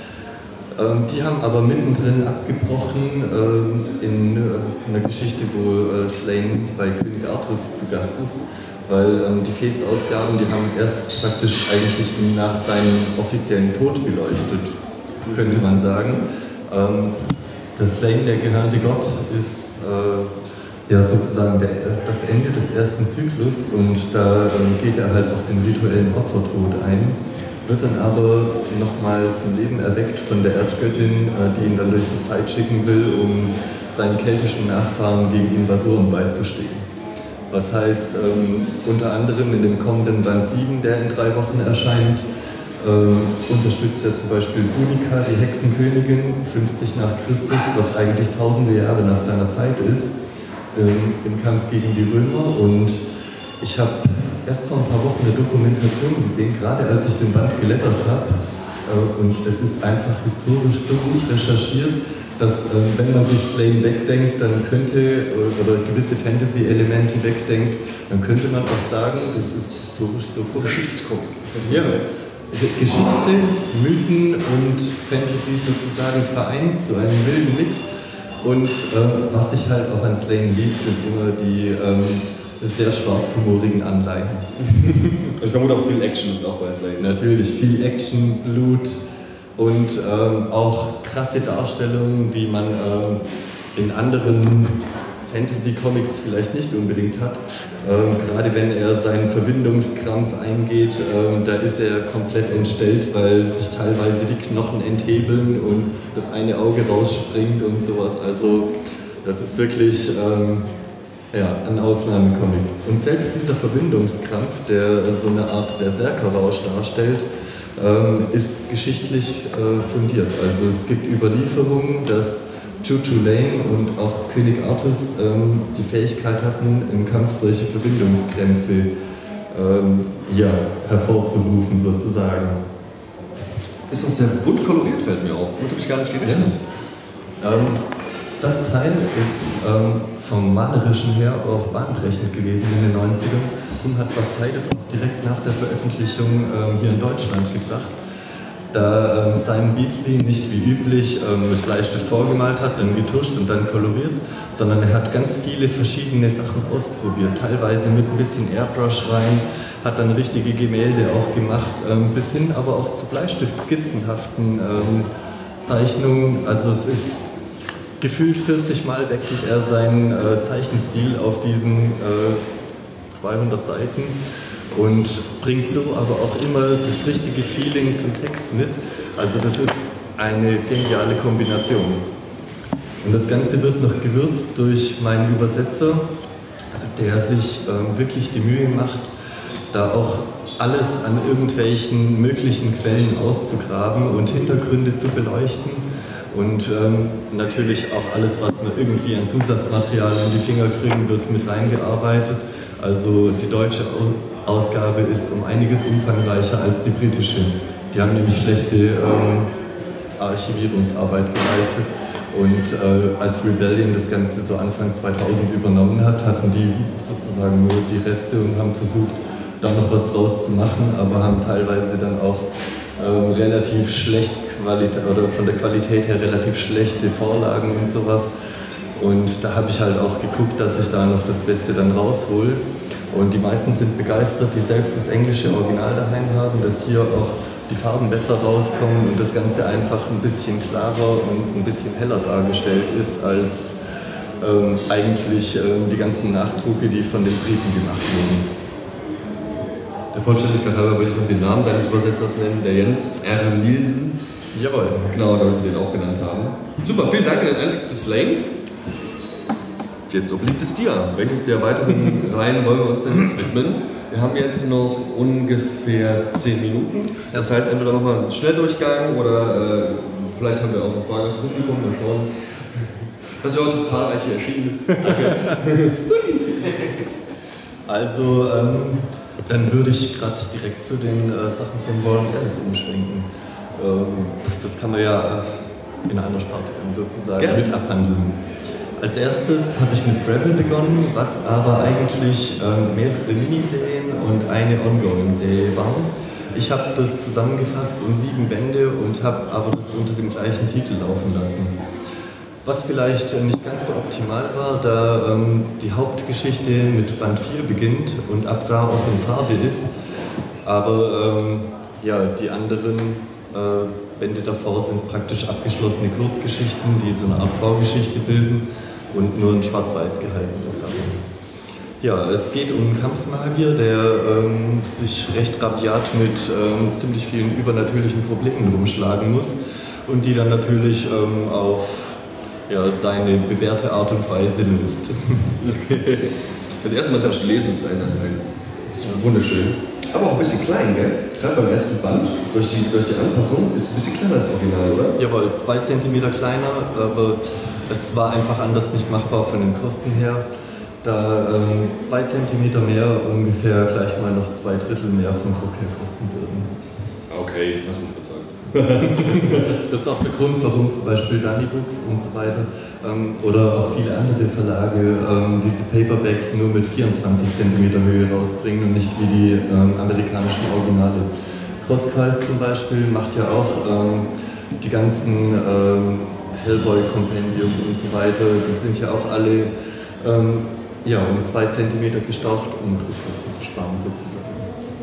Ähm, die haben aber mittendrin abgebrochen ähm, in äh, einer Geschichte, wo äh, Slane bei König Artus zu Gast ist, weil ähm, die Feest-Ausgaben, die haben erst praktisch eigentlich nach seinem offiziellen Tod beleuchtet, könnte man sagen. Ähm, das Slane, der gehörnte Gott, ist äh, ja sozusagen der, das Ende des ersten Zyklus und da ähm, geht er halt auch den rituellen Opfertod ein. Wird dann aber nochmal zum Leben erweckt von der Erzgöttin, die ihn dann durch die Zeit schicken will, um seinen keltischen Nachfahren gegen Invasoren beizustehen. Was heißt, ähm, unter anderem in dem kommenden Band sieben, der in drei Wochen erscheint, ähm, unterstützt er zum Beispiel Bunika, die Hexenkönigin, fünfzig nach Christus, was eigentlich tausende Jahre nach seiner Zeit ist, ähm, im Kampf gegen die Römer. Und ich habe erst vor ein paar Wochen eine Dokumentation gesehen, gerade als ich den Band gelettert habe. Äh, und es ist einfach historisch so gut recherchiert, dass äh, wenn man sich Slane wegdenkt, dann könnte, oder gewisse Fantasy-Elemente wegdenkt, dann könnte man auch sagen, das ist historisch so korrekt. Geschichtscomic. Ja, Geschichte, Mythen und Fantasy sozusagen vereint zu einem wilden Mix. Und äh, was ich halt auch an Slane liebe, sind immer die ähm, sehr schwarzhumorigen Anleihen. Ich vermute auch viel Action ist auch bei Slane. Natürlich, viel Action, Blut und ähm, auch krasse Darstellungen, die man ähm, in anderen Fantasy-Comics vielleicht nicht unbedingt hat. Ähm, gerade wenn er seinen Verwindungskrampf eingeht, ähm, da ist er komplett entstellt, weil sich teilweise die Knochen enthebeln und das eine Auge rausspringt und sowas. Also das ist wirklich ähm, ja, ein Ausnahmecomic. Und selbst dieser Verwindungskrampf, der so eine Art Berserkerrausch darstellt, ähm, ist geschichtlich äh, fundiert. Also es gibt Überlieferungen, dass Chu-Chu Lane und auch König Artus ähm, die Fähigkeit hatten, im Kampf solche Verbindungskrämpfe ähm, ja, hervorzurufen sozusagen. Ist das sehr bunt koloriert, fällt mir auf. Damit habe ich gar nicht gerechnet. Ja. Ähm, das Teil ist ähm, vom Malerischen her auch bahnbrechend gewesen in den neunzigern und hat Bastei das auch direkt nach der Veröffentlichung ähm, hier in Deutschland gebracht. Da ähm, Simon Beasley nicht wie üblich ähm, mit Bleistift vorgemalt hat, dann getuscht und dann koloriert, sondern er hat ganz viele verschiedene Sachen ausprobiert, teilweise mit ein bisschen Airbrush rein, hat dann richtige Gemälde auch gemacht, ähm, bis hin aber auch zu Bleistift-skizzenhaften ähm, Zeichnungen. Also es ist gefühlt vierzig Mal wechselt er seinen äh, Zeichenstil auf diesen äh, zweihundert Seiten. Und bringt so aber auch immer das richtige Feeling zum Text mit. Also das ist eine geniale Kombination. Und das Ganze wird noch gewürzt durch meinen Übersetzer, der sich ähm, wirklich die Mühe macht, da auch alles an irgendwelchen möglichen Quellen auszugraben und Hintergründe zu beleuchten. Und ähm, natürlich auch alles, was man irgendwie an Zusatzmaterial in die Finger kriegen wird, mit reingearbeitet. Also die deutsche Ausgabe ist um einiges umfangreicher als die britische. Die haben nämlich schlechte ähm, Archivierungsarbeit geleistet. Und äh, als Rebellion das Ganze so Anfang zweitausend übernommen hat, hatten die sozusagen nur die Reste und haben versucht, da noch was draus zu machen, aber haben teilweise dann auch ähm, relativ schlecht Qualität oder von der Qualität her relativ schlechte Vorlagen und sowas. Und da habe ich halt auch geguckt, dass ich da noch das Beste dann raushole. Und die meisten sind begeistert, die selbst das englische Original daheim haben, dass hier auch die Farben besser rauskommen und das Ganze einfach ein bisschen klarer und ein bisschen heller dargestellt ist als ähm, eigentlich ähm, die ganzen Nachdrucke, die von den Briten gemacht wurden. Der Vollständigkeit halber würde ich noch den Namen deines Übersetzers nennen, der Jens R. Nielsen. Jawohl. Genau, damit wir den auch genannt haben. Super, vielen Dank für den Einblick zu Slane. Jetzt obliegt es dir. Welches der weiteren Reihen wollen wir uns denn jetzt widmen? Wir haben jetzt noch ungefähr zehn Minuten. Das heißt, entweder nochmal einen Schnelldurchgang oder äh, vielleicht haben wir auch eine Frage aus dem Publikum. Mal schauen, dass ihr heute so zahlreich hier erschienen ist. Danke. Also, ähm, dann würde ich gerade direkt zu den äh, Sachen von Warren Ellis umschwenken. Ähm, das kann man ja äh, in einer Sparte sozusagen Gerne. mit abhandeln. Als erstes habe ich mit Gravel begonnen, was aber eigentlich ähm, mehrere Miniserien und eine Ongoing-Serie waren. Ich habe das zusammengefasst in sieben Bände und habe aber das unter dem gleichen Titel laufen lassen. Was vielleicht äh, nicht ganz so optimal war, da ähm, die Hauptgeschichte mit Band vier beginnt und ab da auch in Farbe ist. Aber ähm, ja, die anderen äh, Bände davor sind praktisch abgeschlossene Kurzgeschichten, die so eine Art Vorgeschichte bilden und nur in Schwarz-Weiß gehalten ist. Ja, es geht um einen Kampfmagier, der ähm, sich recht rabiat mit ähm, ziemlich vielen übernatürlichen Problemen rumschlagen muss und die dann natürlich ähm, auf ja, seine bewährte Art und Weise löst. Okay. Das erste Mal habe ich gelesen, das ist ein, ein, das ist wunderschön. Aber auch ein bisschen klein, gell? Gerade beim ersten Band, durch die, durch die Anpassung, ist es ein bisschen kleiner als Original, oder? Jawohl, zwei Zentimeter kleiner, aber es war einfach anders nicht machbar von den Kosten her. Da ähm, zwei Zentimeter mehr ungefähr gleich mal noch zwei Drittel mehr vom Druck her kosten würden. Okay, das muss man sagen. Das ist auch der Grund, warum zum Beispiel Danny Books und so weiter ähm, oder auch viele andere Verlage ähm, diese Paperbacks nur mit vierundzwanzig Zentimeter Höhe rausbringen und nicht wie die ähm, amerikanischen Originale. Crosscult zum Beispiel macht ja auch ähm, die ganzen ähm, Hellboy Compendium und so weiter, die sind ja auch alle ähm, ja, um zwei Zentimeter gestaucht, um Druckkosten zu sparen sozusagen.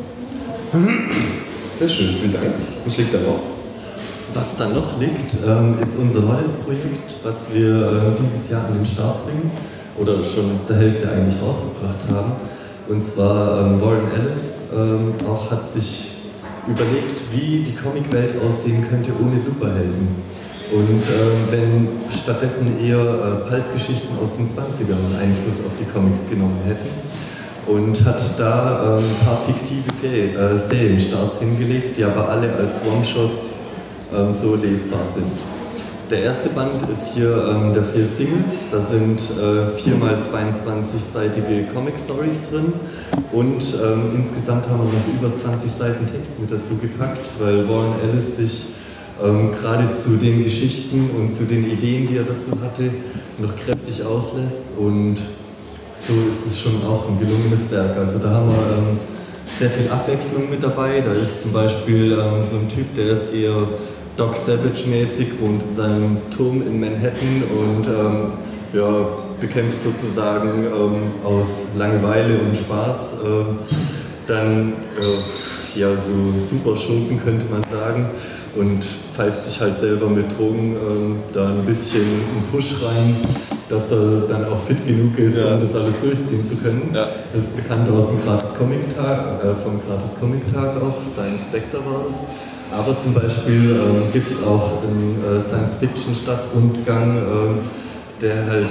Sehr schön, vielen Dank. Was liegt da noch? Was da noch liegt, ähm, ist unser neues Projekt, was wir äh, dieses Jahr an den Start bringen. oder schon zur Hälfte eigentlich rausgebracht haben. Und zwar ähm, Warren Ellis ähm, auch hat sich überlegt, wie die Comicwelt aussehen könnte ohne Superhelden. Und ähm, wenn stattdessen eher äh, Pulp-Geschichten aus den zwanzigern Einfluss auf die Comics genommen hätten. Und hat da ähm, ein paar fiktive Fe- äh, Serienstarts hingelegt, die aber alle als One-Shots ähm, so lesbar sind. Der erste Band ist hier ähm, der vier Singles, da sind äh, vier mal zweiundzwanzig-seitige Comic-Stories drin und ähm, insgesamt haben wir noch über zwanzig Seiten Text mit dazu gepackt, weil Warren Ellis sich ähm, gerade zu den Geschichten und zu den Ideen, die er dazu hatte, noch kräftig auslässt und so ist es schon auch ein gelungenes Werk. Also da haben wir ähm, sehr viel Abwechslung mit dabei, da ist zum Beispiel ähm, so ein Typ, der ist eher Doc Savage-mäßig, wohnt in seinem Turm in Manhattan und ähm, ja, bekämpft sozusagen ähm, aus Langeweile und Spaß äh, dann äh, ja, so Superschurken, könnte man sagen, und pfeift sich halt selber mit Drogen ähm, da ein bisschen einen Push rein, dass er dann auch fit genug ist, ja, um das alles durchziehen zu können. Ja. Das ist bekannt aus dem Gratis-Comic-Tag, äh, vom Gratis-Comic-Tag auch, Science Spectre war das. Aber zum Beispiel ähm, gibt es auch einen äh, Science-Fiction-Stadtrundgang, ähm, der halt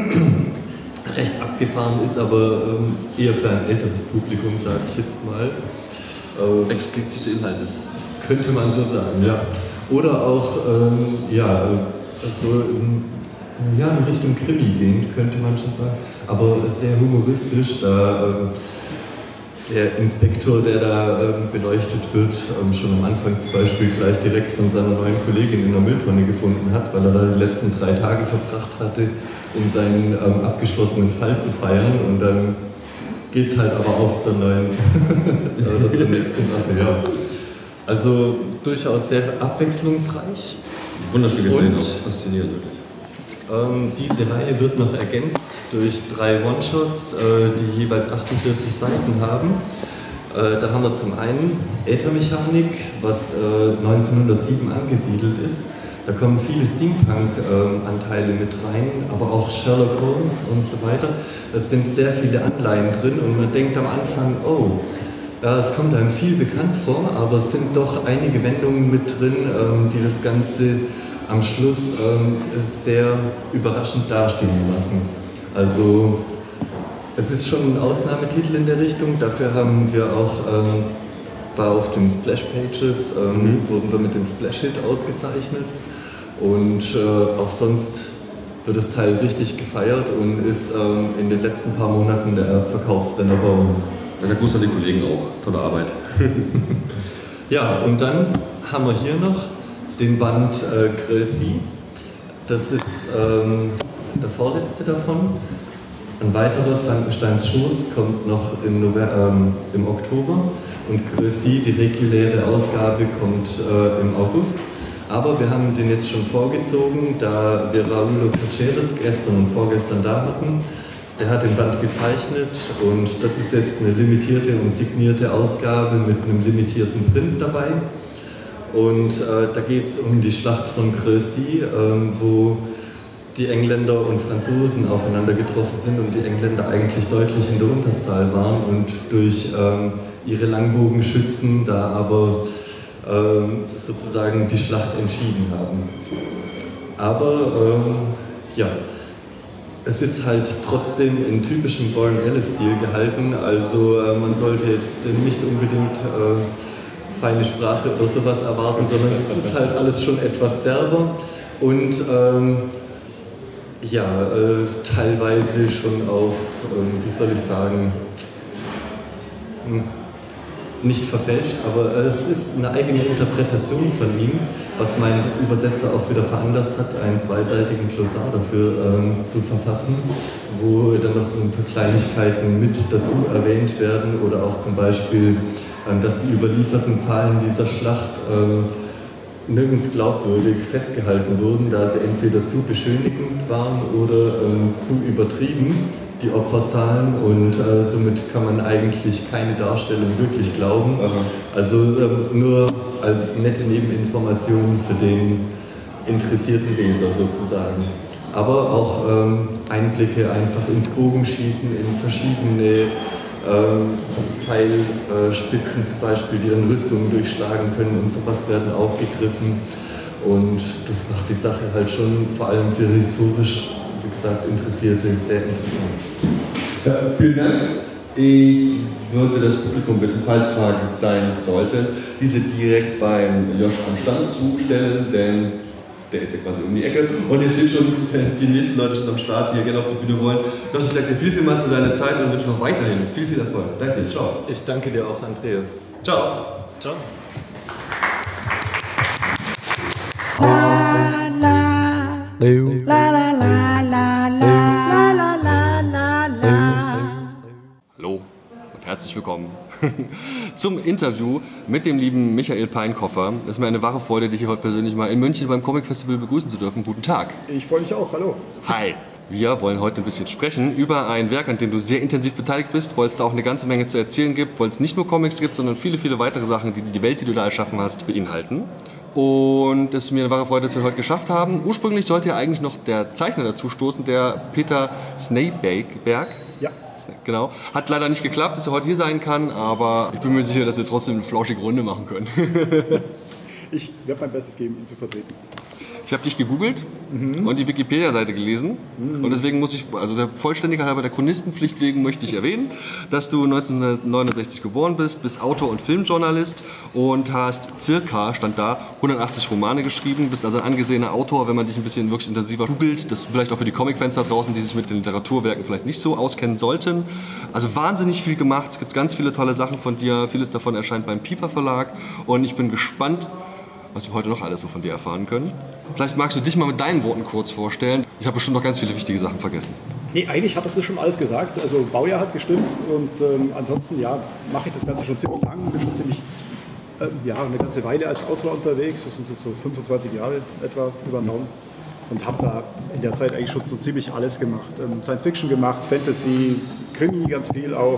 recht abgefahren ist, aber ähm, eher für ein älteres Publikum, sage ich jetzt mal. Ähm, Explizite Inhalte. Könnte man so sagen, ja. Oder auch ähm, ja, so in, ja, in Richtung Krimi gehend, könnte man schon sagen, aber sehr humoristisch, da ähm, der Inspektor, der da ähm, beleuchtet wird, ähm, schon am Anfang zum Beispiel gleich direkt von seiner neuen Kollegin in der Mülltonne gefunden hat, weil er da die letzten drei Tage verbracht hatte, um seinen ähm, abgeschlossenen Fall zu feiern, und dann geht es halt aber auf zur neuen oder zur nächsten Sache, ja. Also durchaus sehr abwechslungsreich. Wunderschön gesehen, auch faszinierend wirklich. Ähm, diese Reihe wird noch ergänzt durch drei One-Shots, äh, die jeweils achtundvierzig Seiten haben. Äh, da haben wir zum einen Äthermechanik, was äh, neunzehnhundertsieben angesiedelt ist. Da kommen viele Steampunk-Anteile äh, mit rein, aber auch Sherlock Holmes und so weiter. Es sind sehr viele Anleihen drin und man denkt am Anfang, oh, ja, es kommt einem viel bekannt vor, aber es sind doch einige Wendungen mit drin, ähm, die das Ganze am Schluss ähm, sehr überraschend dastehen lassen. Also es ist schon ein Ausnahmetitel in der Richtung, dafür haben wir auch ähm, bei auf den Splash-Pages, ähm, mhm. wurden wir mit dem Splash-Hit ausgezeichnet, und äh, auch sonst wird das Teil richtig gefeiert und ist ähm, in den letzten paar Monaten der Verkaufsrenner bei uns. Ja, der Gruß an die Kollegen auch, tolle Arbeit. Ja, und dann haben wir hier noch den Band äh, Crécy. Das ist ähm, der vorletzte davon. Ein weiterer, Frankensteins Schoß, kommt noch im, November, ähm, im Oktober, und Crécy, die reguläre Ausgabe, kommt äh, im August. Aber wir haben den jetzt schon vorgezogen, da wir Raúl Caceres gestern und vorgestern da hatten. Der hat den Band gezeichnet, und das ist jetzt eine limitierte und signierte Ausgabe mit einem limitierten Print dabei. Und äh, da geht es um die Schlacht von Crécy, äh, wo die Engländer und Franzosen aufeinander getroffen sind und die Engländer eigentlich deutlich in der Unterzahl waren und durch ähm, ihre Langbogenschützen da aber ähm, sozusagen die Schlacht entschieden haben. Aber ähm, ja, es ist halt trotzdem in typischem Warren Ellis-Stil gehalten, also äh, man sollte jetzt nicht unbedingt äh, feine Sprache oder sowas erwarten, sondern es ist halt alles schon etwas derber und ähm, ja, äh, teilweise schon auch, äh, wie soll ich sagen, hm, nicht verfälscht, aber äh, es ist eine eigene Interpretation von ihm, was mein Übersetzer auch wieder veranlasst hat, einen zweiseitigen Glossar dafür ähm, zu verfassen, wo dann noch so ein paar Kleinigkeiten mit dazu erwähnt werden, oder auch zum Beispiel, ähm, dass die überlieferten Zahlen dieser Schlacht ähm, nirgends glaubwürdig festgehalten wurden, da sie entweder zu beschönigend waren oder ähm, zu übertrieben, die Opferzahlen, und äh, somit kann man eigentlich keine Darstellung wirklich glauben. Aha. Also ähm, nur als nette Nebeninformation für den interessierten Leser sozusagen. aber auch ähm, Einblicke einfach ins Bogenschießen in verschiedene ähm, Pfeilspitzen zum Beispiel, die dann Rüstungen durchschlagen können und sowas werden aufgegriffen. Und das macht die Sache halt schon vor allem für historisch, wie gesagt, Interessierte sehr interessant. Ja, vielen Dank. Ich würde das Publikum bitten, falls Fragen sein sollten, diese direkt beim Josh am Stand zustellen, denn der ist ja quasi um die Ecke und hier steht schon, die nächsten Leute schon am Start, die hier gerne auf die Bühne wollen. Josh, ich danke dir viel, vielmals für deine Zeit und wünsche noch weiterhin viel, viel Erfolg. Danke dir, ciao. Ich danke dir auch, Andreas. Ciao. Ciao. La la la la la la la la la la. Hallo und herzlich willkommen zum Interview mit dem lieben Michael Peinkoffer. Es ist mir eine wahre Freude, dich hier heute persönlich mal in München beim Comic Festival begrüßen zu dürfen. Guten Tag. Ich freue mich auch, hallo. Hi. Wir wollen heute ein bisschen sprechen über ein Werk, an dem du sehr intensiv beteiligt bist, weil es da auch eine ganze Menge zu erzählen gibt, weil es nicht nur Comics gibt, sondern viele, viele weitere Sachen, die die Welt, die du da erschaffen hast, beinhalten. Und es ist mir eine wahre Freude, dass wir heute geschafft haben. Ursprünglich sollte ja eigentlich noch der Zeichner dazu stoßen, der Peter Sneyberg. Ja. Genau. Hat leider nicht geklappt, dass er heute hier sein kann, aber ich bin mir sicher, dass wir trotzdem eine flauschige Runde machen können. Ich werde mein Bestes geben, ihn zu vertreten. Ich habe dich gegoogelt mhm. und die Wikipedia-Seite gelesen mhm. und deswegen muss ich, also der Vollständigkeit halber, der Chronistenpflicht wegen möchte ich erwähnen, dass du neunzehnhundertneunundsechzig geboren bist, bist Autor und Filmjournalist und hast circa, stand da, hundertachtzig Romane geschrieben, bist also ein angesehener Autor, wenn man dich ein bisschen wirklich intensiver googelt, das vielleicht auch für die Comic-Fans da draußen, die sich mit den Literaturwerken vielleicht nicht so auskennen sollten. Also wahnsinnig viel gemacht, es gibt ganz viele tolle Sachen von dir, vieles davon erscheint beim Piper Verlag und ich bin gespannt, was wir heute noch alles so von dir erfahren können. Vielleicht magst du dich mal mit deinen Worten kurz vorstellen. Ich habe bestimmt noch ganz viele wichtige Sachen vergessen. Nee, eigentlich hattest du schon alles gesagt. Also Baujahr hat gestimmt und ähm, ansonsten ja, mache ich das Ganze schon ziemlich lang. Bin schon ziemlich, ähm, ja, eine ganze Weile als Autor unterwegs. Das sind so fünfundzwanzig Jahre etwa übernommen. Und habe da in der Zeit eigentlich schon so ziemlich alles gemacht. Ähm, Science Fiction gemacht, Fantasy, Krimi ganz viel auch.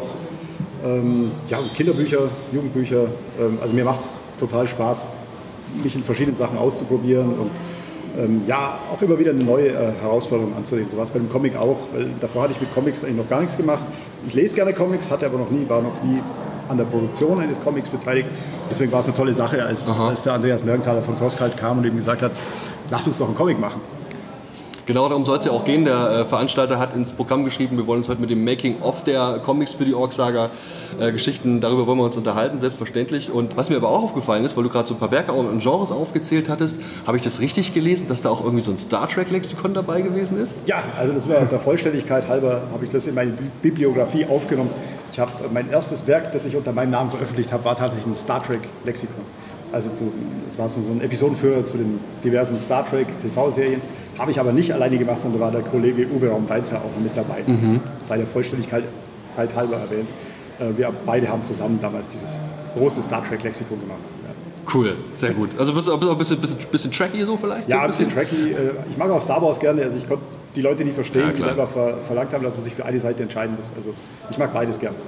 Ähm, ja, Kinderbücher, Jugendbücher. Ähm, also mir macht es total Spaß, mich in verschiedenen Sachen auszuprobieren und ähm, ja, auch immer wieder eine neue äh, Herausforderung anzunehmen. So war es bei dem Comic auch, weil davor hatte ich mit Comics eigentlich noch gar nichts gemacht. Ich lese gerne Comics, hatte aber noch nie, war noch nie an der Produktion eines Comics beteiligt. Deswegen war es eine tolle Sache, als, als der Andreas Mergenthaler von Crosscult kam und ihm gesagt hat, lass uns doch einen Comic machen. Genau darum soll es ja auch gehen. Der äh, Veranstalter hat ins Programm geschrieben, wir wollen uns heute mit dem Making-of der Comics für die Ork-Saga-Geschichten, äh, darüber wollen wir uns unterhalten, selbstverständlich. Und was mir aber auch aufgefallen ist, weil du gerade so ein paar Werke und Genres aufgezählt hattest, habe ich das richtig gelesen, dass da auch irgendwie so ein Star Trek-Lexikon dabei gewesen ist? Ja, also das war der Vollständigkeit halber, habe ich das in meine Bibliografie aufgenommen. Ich habe mein erstes Werk, das ich unter meinem Namen veröffentlicht habe, war tatsächlich ein Star Trek-Lexikon. Also zu, das war so ein Episodenführer zu den diversen Star Trek-T V-Serien. Habe ich aber nicht alleine gemacht, sondern da war der Kollege Uwe Raum-Deinzer auch mit dabei. Mhm. Seine Vollständigkeit halt halber erwähnt. Wir beide haben zusammen damals dieses große Star Trek-Lexikon gemacht. Ja. Cool, sehr gut. Also bist du auch ein bisschen, bisschen, bisschen tracky so vielleicht? Ja, ein bisschen tracky. Ich mag auch Star Wars gerne. Also ich konnte die Leute nicht verstehen, ja, die selber ver verlangt haben, dass man sich für eine Seite entscheiden muss. Also ich mag beides gerne.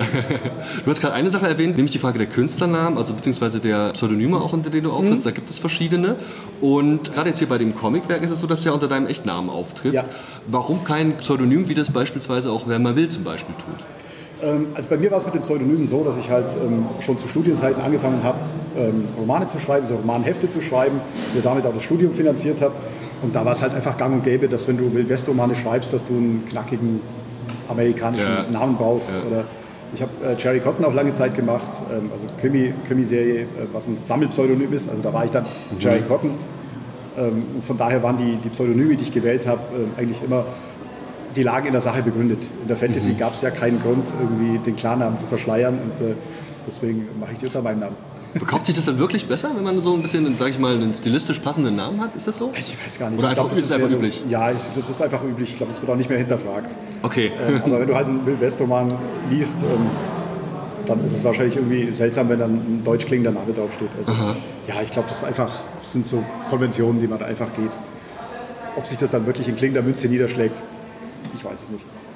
Du hast gerade eine Sache erwähnt, nämlich die Frage der Künstlernamen, also beziehungsweise der Pseudonyme auch, unter denen du auftrittst. Mhm. Da gibt es verschiedene. Und gerade jetzt hier bei dem Comicwerk ist es so, dass du ja unter deinem echten Namen auftrittst. Ja. Warum kein Pseudonym, wie das beispielsweise auch Hermann Will zum Beispiel tut? Ähm, also bei mir war es mit dem Pseudonym so, dass ich halt ähm, schon zu Studienzeiten angefangen habe, ähm, Romane zu schreiben, so Romanhefte zu schreiben, mir damit auch das Studium finanziert habe. Und da war es halt einfach gang und gäbe, dass wenn du Wildwest-Romane schreibst, dass du einen knackigen amerikanischen ja. Namen brauchst. Ja. Oder ich habe äh, Jerry Cotton auch lange Zeit gemacht, ähm, also Krimi, Krimiserie, äh, was ein Sammelpseudonym ist. Also da war ich dann mhm. Jerry Cotton. Ähm, und von daher waren die, die Pseudonyme, die ich gewählt habe, äh, eigentlich immer, die lagen in der Sache begründet. In der Fantasy mhm. gab es ja keinen Grund, irgendwie den Klarnamen zu verschleiern. Und äh, deswegen mache ich die unter meinem Namen. Verkauft sich das dann wirklich besser, wenn man so ein bisschen, sag ich mal, einen stilistisch passenden Namen hat? Ist das so? Ich weiß gar nicht. Oder einfach, glaub, das ist es einfach so, üblich? Ja, das ist einfach üblich. Ich glaube, das wird auch nicht mehr hinterfragt. Okay. Ähm, aber wenn du halt einen Wild-West-Roman liest, ähm, dann ist es wahrscheinlich irgendwie seltsam, wenn dann ein deutsch klingender Name draufsteht. Also, ja, ich glaube, das ist einfach, das sind so Konventionen, die man da einfach geht. Ob sich das dann wirklich in klingender Münze niederschlägt, ich weiß es nicht.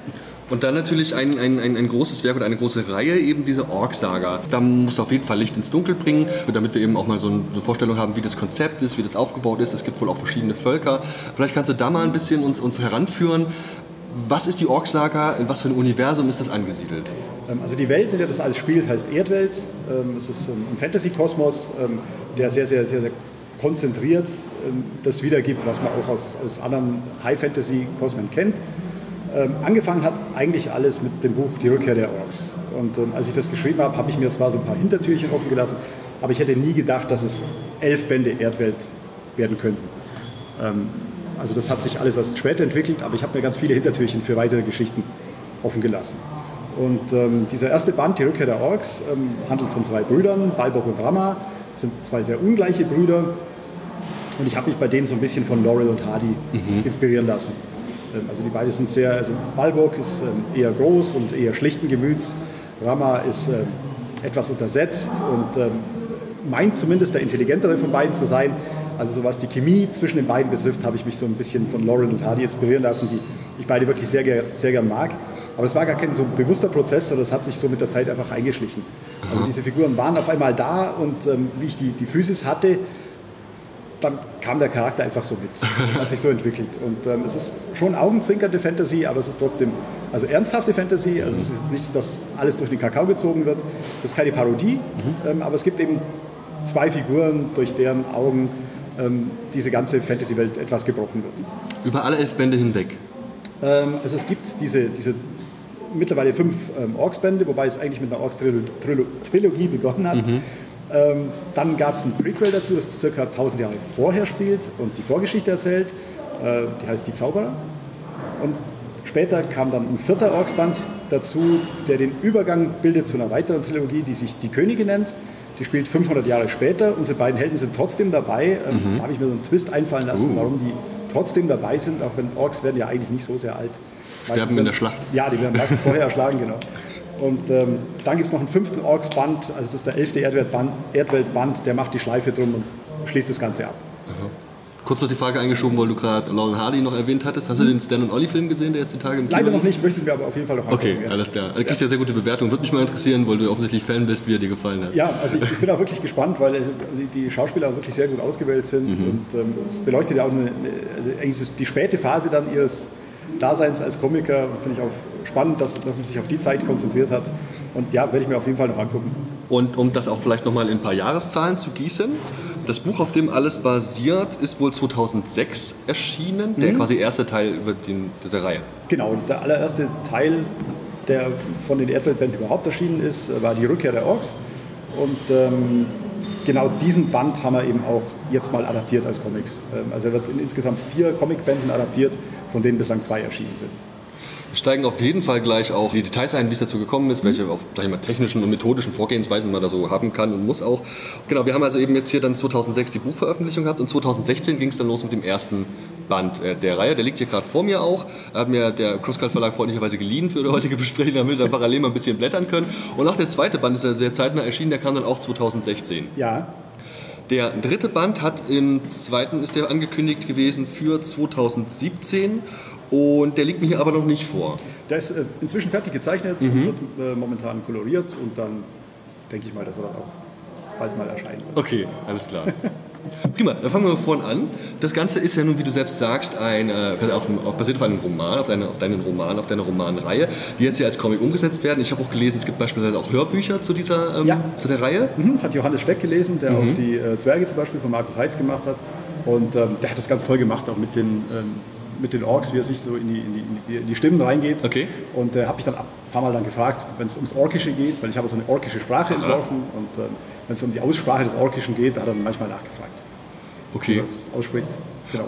Und dann natürlich ein, ein, ein, ein großes Werk oder eine große Reihe, eben diese Ork-Saga. Da muss auf jeden Fall Licht ins Dunkel bringen, damit wir eben auch mal so eine Vorstellung haben, wie das Konzept ist, wie das aufgebaut ist. Es gibt wohl auch verschiedene Völker. Vielleicht kannst du da mal ein bisschen uns, uns heranführen. Was ist die Ork-Saga? In was für ein Universum ist das angesiedelt? Also die Welt, in der das alles spielt, heißt Erdwelt. Es ist ein Fantasy-Kosmos, der sehr, sehr, sehr, sehr konzentriert das wiedergibt, was man auch aus, aus anderen High-Fantasy-Kosmen kennt. Ähm, angefangen hat eigentlich alles mit dem Buch Die Rückkehr der Orks. Und ähm, als ich das geschrieben habe, habe ich mir zwar so ein paar Hintertürchen offen gelassen, aber ich hätte nie gedacht, dass es elf Bände Erdwelt werden könnten. Ähm, also das hat sich alles erst später entwickelt, aber ich habe mir ganz viele Hintertürchen für weitere Geschichten offen gelassen. Und ähm, dieser erste Band, Die Rückkehr der Orks, ähm, handelt von zwei Brüdern, Balbok und Rama. Das sind zwei sehr ungleiche Brüder. Und ich habe mich bei denen so ein bisschen von Laurel und Hardy mhm. inspirieren lassen. Also die beiden sind sehr, also Balbok ist ähm, eher groß und eher schlichten Gemüts, Rama ist ähm, etwas untersetzt und ähm, meint zumindest der intelligentere von beiden zu sein. Also so was die Chemie zwischen den beiden betrifft, habe ich mich so ein bisschen von Laurel und Hardy inspirieren lassen, die ich beide wirklich sehr, sehr gern mag. Aber es war gar kein so bewusster Prozess, sondern es hat sich so mit der Zeit einfach eingeschlichen. Also diese Figuren waren auf einmal da und ähm, wie ich die, die Physis hatte, dann kam der Charakter einfach so mit. Das hat sich so entwickelt. Und ähm, es ist schon augenzwinkernde Fantasy, aber es ist trotzdem also ernsthafte Fantasy. Also es ist jetzt nicht, dass alles durch den Kakao gezogen wird. Es ist keine Parodie, mhm. ähm, aber es gibt eben zwei Figuren, durch deren Augen ähm, diese ganze Fantasy-Welt etwas gebrochen wird. Über alle elf Bände hinweg? Ähm, also es gibt diese, diese mittlerweile fünf ähm, Orks-Bände, wobei es eigentlich mit einer Orks-Trilogie begonnen hat. Mhm. Ähm, dann gab es ein Prequel dazu, das circa tausend Jahre vorher spielt und die Vorgeschichte erzählt. Äh, die heißt Die Zauberer. Und später kam dann ein vierter Orks-Band dazu, der den Übergang bildet zu einer weiteren Trilogie, die sich Die Könige nennt. Die spielt fünfhundert Jahre später. Unsere beiden Helden sind trotzdem dabei. Ähm, mhm. Da habe ich mir so einen Twist einfallen lassen, uh. warum die trotzdem dabei sind, auch wenn Orks werden ja eigentlich nicht so sehr alt. Sterben in der Schlacht. Ja, die werden meistens vorher erschlagen, genau. Und ähm, dann gibt es noch einen fünften Orks-Band, also das ist der elfte Erdweltband, Erdweltband, der macht die Schleife drum und schließt das Ganze ab. Aha. Kurz noch die Frage eingeschoben, weil du gerade Laurel Hardy noch erwähnt hattest. Hast du den Stan und Ollie Film gesehen, der jetzt die Tage im Kino Leider noch nicht, möchte ich mir aber auf jeden Fall noch angucken. Okay, ja. Alles klar. Er kriegt ja sehr gute Bewertungen. Würde mich mal interessieren, weil du offensichtlich Fan bist, wie er dir gefallen hat. Ja, also ich, ich bin auch wirklich gespannt, weil also die Schauspieler auch wirklich sehr gut ausgewählt sind. Mhm. Und ähm, es beleuchtet ja auch eine, also eigentlich ist die späte Phase dann ihres Daseins als Komiker. Finde ich auch spannend, dass, dass man sich auf die Zeit konzentriert hat. Und ja, werde ich mir auf jeden Fall noch angucken. Und um das auch vielleicht nochmal in ein paar Jahreszahlen zu gießen, das Buch, auf dem alles basiert, ist wohl zweitausendsechs erschienen, der mhm. quasi erste Teil über den, der Reihe. Genau, der allererste Teil, der von den Erdweltbänden überhaupt erschienen ist, war Die Rückkehr der Orks. Und ähm, genau diesen Band haben wir eben auch jetzt mal adaptiert als Comics. Ähm, also er wird in insgesamt vier Comicbänden adaptiert, von denen bislang zwei erschienen sind. Wir steigen auf jeden Fall gleich auch die Details ein, wie es dazu gekommen ist, welche auch, sag ich mal, technischen und methodischen Vorgehensweisen man da so haben kann und muss auch. Genau, wir haben also eben jetzt hier dann zweitausendsechs die Buchveröffentlichung gehabt und zweitausendsechzehn ging es dann los mit dem ersten Band äh, der Reihe. Der liegt hier gerade vor mir auch. Da hat mir der Crosscut Verlag freundlicherweise geliehen für die heutige Besprechung, damit wir da parallel mal ein bisschen blättern können. Und auch der zweite Band ist ja sehr zeitnah erschienen, der kam dann auch zweitausendsechzehn. Ja. Der dritte Band hat im zweiten, ist der angekündigt gewesen für zweitausendsiebzehn. Und der liegt mir hier aber noch nicht vor. Der ist äh, inzwischen fertig gezeichnet mhm. und wird äh, momentan koloriert und dann denke ich mal, dass er dann auch bald mal erscheinen wird. Okay, alles klar. Prima, dann fangen wir vorne an. Das Ganze ist ja nun, wie du selbst sagst, ein, äh, auf, auf, basiert auf einem Roman, auf, deine, auf deinen Roman, auf deiner Romanreihe, die jetzt hier als Comic umgesetzt werden. Ich habe auch gelesen, es gibt beispielsweise auch Hörbücher zu, dieser, ähm, ja. zu der Reihe. Mhm, hat Johannes Steck gelesen, der mhm. auch die äh, Zwerge zum Beispiel von Markus Heitz gemacht hat. Und ähm, der hat das ganz toll gemacht, auch mit den... Ähm, mit den Orks, wie er sich so in die, in die, in die Stimmen reingeht. Okay. Und äh, habe ich dann ein paar Mal dann gefragt, wenn es ums Orkische geht, weil ich habe so eine orkische Sprache entworfen und äh, wenn es um die Aussprache des Orkischen geht, da hat er dann manchmal nachgefragt. Okay. Wie man das ausspricht. Genau.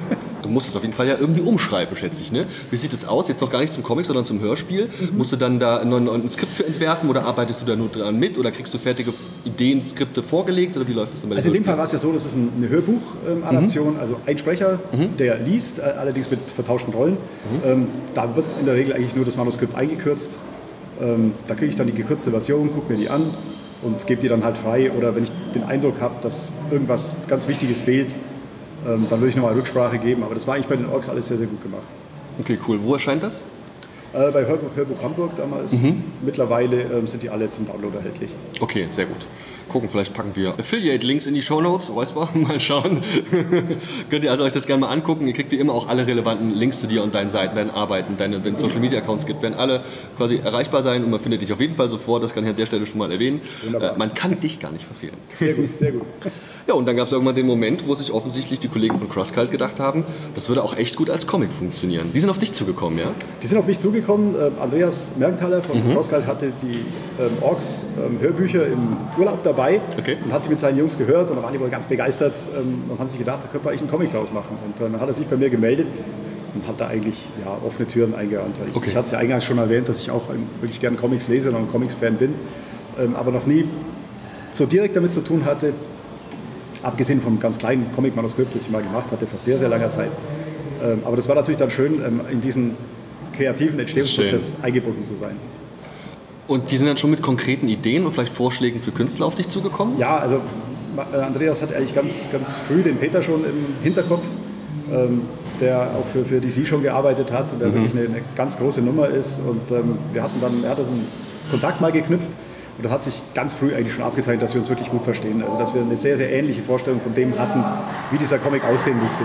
Du musst es auf jeden Fall ja irgendwie umschreiben, schätze ich. Ne? Wie sieht es aus? Jetzt noch gar nicht zum Comic, sondern zum Hörspiel. Mhm. Musst du dann da ein, ein Skript für entwerfen oder arbeitest du da nur dran mit oder kriegst du fertige Ideen, Skripte vorgelegt oder wie läuft das dann bei dir? Also in dem Fall war es ja so, das ist eine Hörbuch-Adaption, ähm, also ein Sprecher, mhm. der liest, äh, allerdings mit vertauschten Rollen. Mhm. Ähm, da wird in der Regel eigentlich nur das Manuskript eingekürzt. Ähm, da kriege ich dann die gekürzte Version, gucke mir die an und gebe die dann halt frei. Oder wenn ich den Eindruck habe, dass irgendwas ganz Wichtiges fehlt, ähm, dann würde ich nochmal Rücksprache geben. Aber das war eigentlich bei den Orks alles sehr, sehr gut gemacht. Okay, cool. Wo erscheint das? Äh, bei Hörbuch, Hörbuch Hamburg damals. Mhm. Mittlerweile ähm, sind die alle zum Download erhältlich. Okay, sehr gut. Gucken, vielleicht packen wir Affiliate-Links in die Shownotes. Räusper, mal schauen. Könnt ihr also euch das gerne mal angucken. Ihr kriegt wie immer auch alle relevanten Links zu dir und deinen Seiten, deinen Arbeiten, deine, wenn es Social-Media-Accounts gibt, werden alle quasi erreichbar sein und man findet dich auf jeden Fall sofort. Das kann ich an der Stelle schon mal erwähnen. Äh, man kann dich gar nicht verfehlen. Sehr gut, sehr gut. Ja, und dann gab es irgendwann den Moment, wo sich offensichtlich die Kollegen von CrossCult gedacht haben, das würde auch echt gut als Comic funktionieren. Die sind auf dich zugekommen, ja? Die sind auf mich zugekommen. Ähm, Andreas Mergenthaler von mhm. CrossCult hatte die ähm, Orks ähm, Hörbücher im Urlaub dabei okay. und hat die mit seinen Jungs gehört und da waren die wohl ganz begeistert ähm, und haben sich gedacht, da könnte man eigentlich einen Comic draus machen. Und dann hat er sich bei mir gemeldet und hat da eigentlich ja, offene Türen eingerannt. Weil ich, okay. ich hatte es ja eingangs schon erwähnt, dass ich auch ähm, wirklich gerne Comics lese und ein Comics-Fan bin, ähm, aber noch nie so direkt damit zu tun hatte. Abgesehen vom ganz kleinen Comic-Manuskript, das ich mal gemacht hatte, vor sehr, sehr langer Zeit. Ähm, aber das war natürlich dann schön, ähm, in diesen kreativen Entstehungsprozess schön. eingebunden zu sein. Und die sind dann schon mit konkreten Ideen und vielleicht Vorschlägen für Künstler auf dich zugekommen? Ja, also äh, Andreas hat eigentlich ganz, ganz früh den Peter schon im Hinterkopf, ähm, der auch für, für D C schon gearbeitet hat und der mhm. wirklich eine, eine ganz große Nummer ist. Und ähm, wir hatten dann, er hat einen Kontakt mal geknüpft. Und das hat sich ganz früh eigentlich schon abgezeichnet, dass wir uns wirklich gut verstehen. Also dass wir eine sehr, sehr ähnliche Vorstellung von dem hatten, wie dieser Comic aussehen müsste.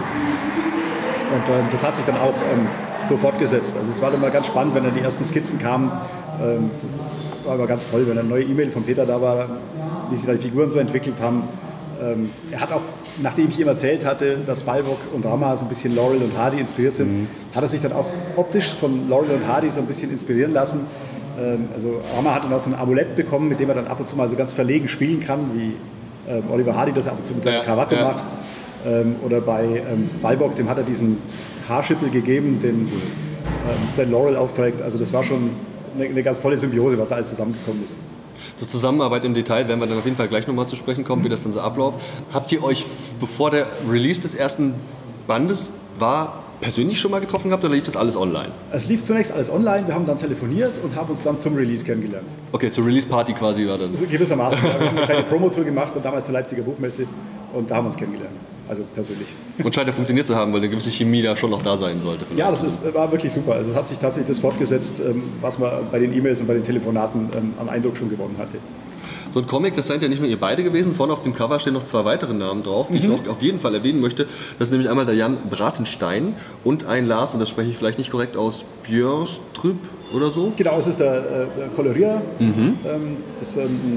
Und ähm, das hat sich dann auch ähm, so fortgesetzt. Also es war dann mal ganz spannend, wenn dann die ersten Skizzen kamen. Ähm, war immer ganz toll, wenn eine neue E-Mail von Peter da war, wie sich da die Figuren so entwickelt haben. Ähm, er hat auch, nachdem ich ihm erzählt hatte, dass Balrog und Rama so ein bisschen Laurel und Hardy inspiriert sind, mhm. hat er sich dann auch optisch von Laurel und Hardy so ein bisschen inspirieren lassen. Also Rama hat dann auch so ein Amulett bekommen, mit dem er dann ab und zu mal so ganz verlegen spielen kann, wie ähm, Oliver Hardy das ab und zu mit seiner ja, Krawatte ja. macht. Ähm, oder bei ähm, Balrog, dem hat er diesen Haarschippel gegeben, den ähm, Stan Laurel aufträgt. Also das war schon eine, eine ganz tolle Symbiose, was da alles zusammengekommen ist. So Zusammenarbeit im Detail werden wir dann auf jeden Fall gleich nochmal zu sprechen kommen, wie das dann so abläuft. Habt ihr euch, bevor der Release des ersten Bandes war, persönlich schon mal getroffen gehabt oder lief das alles online? Es lief zunächst alles online, wir haben dann telefoniert und haben uns dann zum Release kennengelernt. Okay, zur Release-Party quasi war das? Gewissermaßen, ja. Wir haben eine kleine Promotour gemacht und damals zur Leipziger Buchmesse und da haben wir uns kennengelernt, also persönlich. Und scheint ja funktioniert zu haben, weil eine gewisse Chemie da schon noch da sein sollte. Ja, das ist, war wirklich super. Also es hat sich tatsächlich das fortgesetzt, was man bei den E-Mails und bei den Telefonaten an Eindruck schon gewonnen hatte. So ein Comic, das seid ja nicht nur ihr beide gewesen. Vorne auf dem Cover stehen noch zwei weitere Namen drauf, die mhm. ich auch auf jeden Fall erwähnen möchte. Das ist nämlich einmal der Jan Bratenstein und ein Lars, und das spreche ich vielleicht nicht korrekt aus, Björstrüb oder so? Genau, es ist der äh, Kolorierer. Mhm. Ähm, das ist ähm,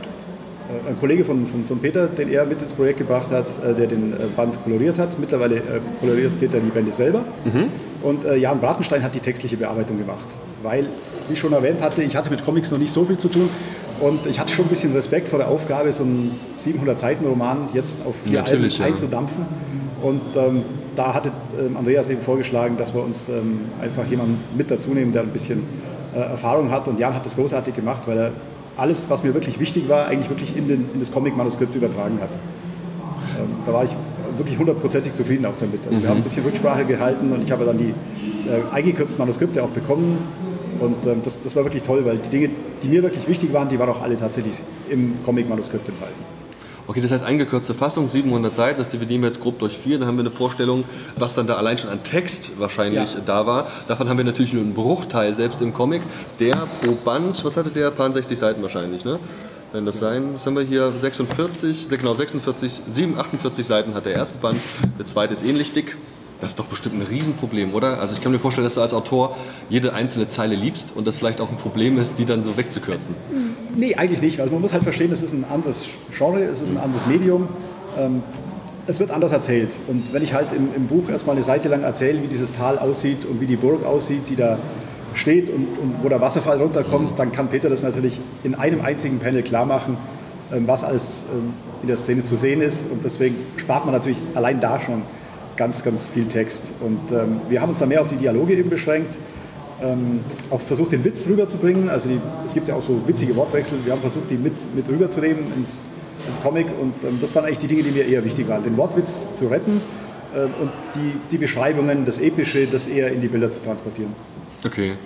ein Kollege von, von, von Peter, den er mit ins Projekt gebracht hat, äh, der den äh, Band koloriert hat. Mittlerweile äh, koloriert Peter die Bände selber. Mhm. Und äh, Jan Bratenstein hat die textliche Bearbeitung gemacht. Weil, wie ich schon erwähnt hatte, ich hatte mit Comics noch nicht so viel zu tun. Und ich hatte schon ein bisschen Respekt vor der Aufgabe, so einen siebenhundert Seiten Roman jetzt auf vier Alben ja. einzudampfen. Und ähm, da hatte ähm, Andreas eben vorgeschlagen, dass wir uns ähm, einfach jemanden mit dazu nehmen, der ein bisschen äh, Erfahrung hat. Und Jan hat das großartig gemacht, weil er alles, was mir wirklich wichtig war, eigentlich wirklich in, den, in das Comic-Manuskript übertragen hat. Ähm, da war ich wirklich hundertprozentig zufrieden auch damit. Also mhm. wir haben ein bisschen Rücksprache gehalten und ich habe dann die äh, eingekürzten Manuskripte auch bekommen. Und ähm, das, das war wirklich toll, weil die Dinge, die mir wirklich wichtig waren, die waren auch alle tatsächlich im Comic-Manuskript enthalten. Okay, das heißt eingekürzte Fassung, siebenhundert Seiten, das dividieren wir jetzt grob durch vier, dann haben wir eine Vorstellung, was dann da allein schon an Text wahrscheinlich ja. da war. Davon haben wir natürlich nur einen Bruchteil, selbst im Comic. Der pro Band, was hatte der? Paar sechzig Seiten wahrscheinlich, ne? Wenn das sein, was haben wir hier? sechsundvierzig, genau sechsundvierzig, sieben, achtundvierzig Seiten hat der erste Band, der zweite ist ähnlich dick. Das ist doch bestimmt ein Riesenproblem, oder? Also ich kann mir vorstellen, dass du als Autor jede einzelne Zeile liebst und das vielleicht auch ein Problem ist, die dann so wegzukürzen. Nee, eigentlich nicht. Also man muss halt verstehen, es ist ein anderes Genre, es ist ein anderes Medium. Ähm, es wird anders erzählt. Und wenn ich halt im, im Buch erstmal eine Seite lang erzähle, wie dieses Tal aussieht und wie die Burg aussieht, die da steht und, und wo der Wasserfall runterkommt, dann kann Peter das natürlich in einem einzigen Panel klar machen, ähm, was alles ähm, in der Szene zu sehen ist. Und deswegen spart man natürlich allein da schon ganz, ganz viel Text. Und ähm, wir haben uns da mehr auf die Dialoge eben beschränkt, ähm, auch versucht, den Witz rüberzubringen. Also die, es gibt ja auch so witzige Wortwechsel. Wir haben versucht, die mit, mit rüberzunehmen ins, ins Comic. Und ähm, das waren eigentlich die Dinge, die mir eher wichtig waren. Den Wortwitz zu retten ähm, und die, die Beschreibungen, das Epische, das eher in die Bilder zu transportieren. Okay.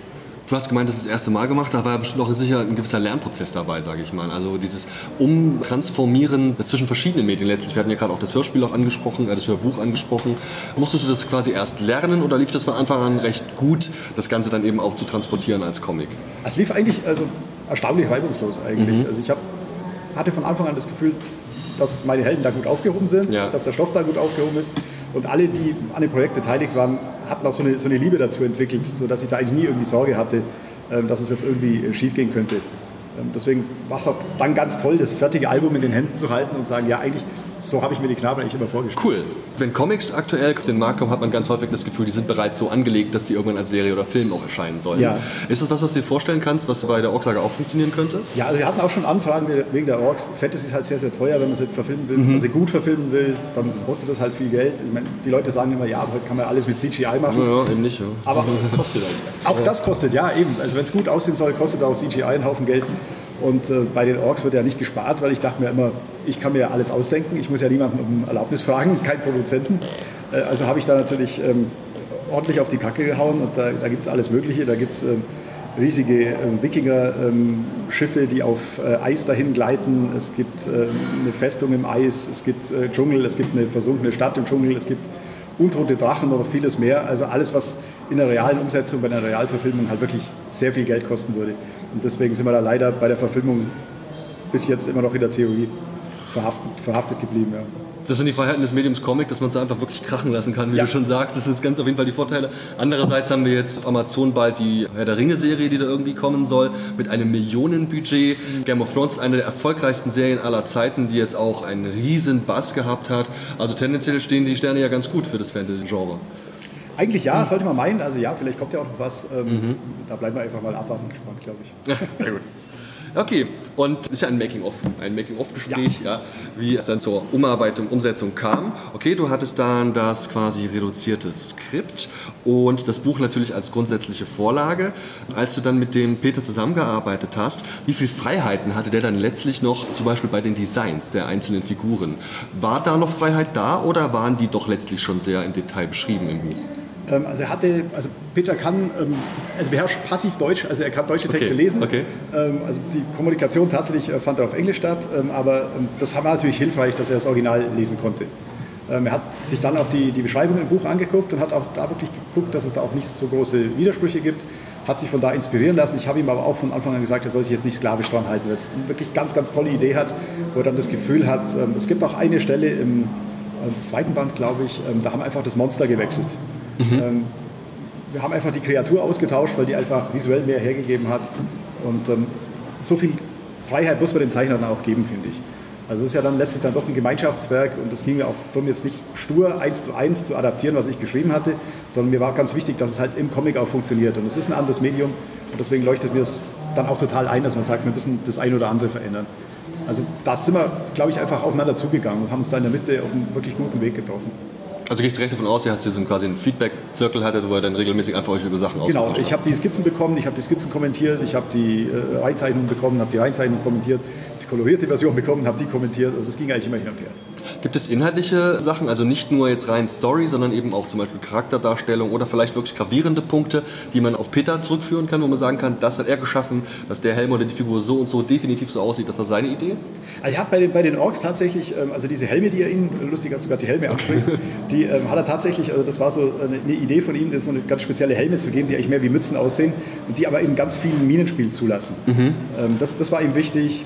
Du hast gemeint, das ist das erste Mal gemacht, da war ja bestimmt auch sicher ein gewisser Lernprozess dabei, sage ich mal. Also dieses Umtransformieren zwischen verschiedenen Medien letztlich. Wir hatten ja gerade auch das Hörspiel auch angesprochen, das Hörbuch angesprochen. Musstest du das quasi erst lernen oder lief das von Anfang an recht gut, das Ganze dann eben auch zu transportieren als Comic? Es lief eigentlich also erstaunlich reibungslos eigentlich. Mhm. Also ich hab, hatte von Anfang an das Gefühl, dass meine Helden da gut aufgehoben sind, ja. dass der Stoff da gut aufgehoben ist. Und alle, die an dem Projekt beteiligt waren, hatten auch so eine, so eine Liebe dazu entwickelt, sodass ich da eigentlich nie irgendwie Sorge hatte, dass es jetzt irgendwie schief gehen könnte. Deswegen war es auch dann ganz toll, das fertige Album in den Händen zu halten und sagen, ja eigentlich, so habe ich mir die Knaben eigentlich immer vorgestellt. Cool. Wenn Comics aktuell auf den Markt kommen, hat man ganz häufig das Gefühl, die sind bereits so angelegt, dass die irgendwann als Serie oder Film auch erscheinen sollen. Ja. Ist das was, was du dir vorstellen kannst, was bei der Ork-Saga auch funktionieren könnte? Ja, also wir hatten auch schon Anfragen wegen der Orks. Fantasy ist halt sehr, sehr teuer, wenn man sie verfilmen will. Mhm. Wenn man sie gut verfilmen will, dann kostet das halt viel Geld. Ich meine, die Leute sagen immer, ja, heute kann man alles mit C G I machen. Ja, ja eben nicht. Ja. Aber das kostet halt. Auch das kostet, ja, eben. Also wenn es gut aussehen soll, kostet auch C G I einen Haufen Geld. Und äh, bei den Orks wird ja nicht gespart, weil ich dachte mir immer, ich kann mir ja alles ausdenken. Ich muss ja niemanden um Erlaubnis fragen, keinen Produzenten. Äh, also habe ich da natürlich ähm, ordentlich auf die Kacke gehauen. Und da, da gibt es alles Mögliche. Da gibt es ähm, riesige äh, Wikinger-Schiffe, ähm, die auf äh, Eis dahin gleiten. Es gibt äh, eine Festung im Eis. Es gibt äh, Dschungel. Es gibt eine versunkene Stadt im Dschungel. Es gibt untote Drachen oder vieles mehr. Also alles, was in der realen Umsetzung, bei einer Realverfilmung halt wirklich sehr viel Geld kosten würde. Und deswegen sind wir da leider bei der Verfilmung bis jetzt immer noch in der Theorie verhaftet, verhaftet geblieben. Ja. Das sind die Freiheiten des Mediums Comic, dass man es einfach wirklich krachen lassen kann, wie ja. du schon sagst. Das ist ganz auf jeden Fall die Vorteile. Andererseits haben wir jetzt auf Amazon bald die Herr der Ringe-Serie, die da irgendwie kommen soll, mit einem Millionenbudget. Game of Thrones ist eine der erfolgreichsten Serien aller Zeiten, die jetzt auch einen riesen Bass gehabt hat. Also tendenziell stehen die Sterne ja ganz gut für das Fantasy-Genre. Eigentlich ja, sollte man meinen. Also ja, vielleicht kommt ja auch noch was. Ähm, mhm. Da bleiben wir einfach mal abwartend gespannt, glaube ich. Ja, sehr gut. Okay, und das ist ja ein Making-of, ein Making-of-Gespräch, ja. Ja, wie es dann zur Umarbeitung, Umsetzung kam. Okay, du hattest dann das quasi reduzierte Skript und das Buch natürlich als grundsätzliche Vorlage. Als du dann mit dem Peter zusammengearbeitet hast, wie viele Freiheiten hatte der dann letztlich noch, zum Beispiel bei den Designs der einzelnen Figuren? War da noch Freiheit da oder waren die doch letztlich schon sehr im Detail beschrieben im Buch? Also er hatte, also Peter kann, also beherrscht passiv Deutsch, also er kann deutsche Texte okay, lesen. Okay. Also die Kommunikation tatsächlich fand er auf Englisch statt, aber das war natürlich hilfreich, dass er das Original lesen konnte. Er hat sich dann auch die, die Beschreibung im Buch angeguckt und hat auch da wirklich geguckt, dass es da auch nicht so große Widersprüche gibt, hat sich von da inspirieren lassen. Ich habe ihm aber auch von Anfang an gesagt, er soll sich jetzt nicht sklavisch dran halten, weil er eine wirklich ganz, ganz tolle Idee hat, wo er dann das Gefühl hat, es gibt auch eine Stelle im, im zweiten Band, glaube ich, da haben wir einfach das Monster gewechselt. Mhm. Ähm, wir haben einfach die Kreatur ausgetauscht, weil die einfach visuell mehr hergegeben hat. Und ähm, so viel Freiheit muss man den Zeichnern auch geben, finde ich. Also es ist ja dann letztlich dann doch ein Gemeinschaftswerk und es ging mir auch darum, jetzt nicht stur eins zu eins zu adaptieren, was ich geschrieben hatte, sondern mir war ganz wichtig, dass es halt im Comic auch funktioniert. Und es ist ein anderes Medium und deswegen leuchtet mir es dann auch total ein, dass man sagt, wir müssen das eine oder andere verändern. Also da sind wir, glaube ich, einfach aufeinander zugegangen und haben uns da in der Mitte auf einen wirklich guten Weg getroffen. Also gehe ich recht davon aus, dass ihr so quasi einen Feedback-Zirkel hattet, wo ihr dann regelmäßig einfach euch über Sachen austauscht. Genau, ich habe die Skizzen bekommen, ich habe die Skizzen kommentiert, ich habe die äh, Reinzeichnungen bekommen, habe die Reinzeichnungen kommentiert, die kolorierte Version bekommen, habe die kommentiert. Also das ging eigentlich immer hin und her. Gibt es inhaltliche Sachen, also nicht nur jetzt rein Story, sondern eben auch zum Beispiel Charakterdarstellung oder vielleicht wirklich gravierende Punkte, die man auf Peter zurückführen kann, wo man sagen kann, das hat er geschaffen, dass der Helm oder die Figur so und so definitiv so aussieht, das war seine Idee? Also er hat bei den, bei den Orks tatsächlich, also diese Helme, die er ihnen, lustig, dass du gerade die Helme ansprichst, die ähm, hat er tatsächlich, also das war so eine, eine Idee von ihm, das so eine ganz spezielle Helme zu geben, die eigentlich mehr wie Mützen aussehen und die aber eben ganz viel Minenspiel zulassen. Mhm. Ähm, das, das war ihm wichtig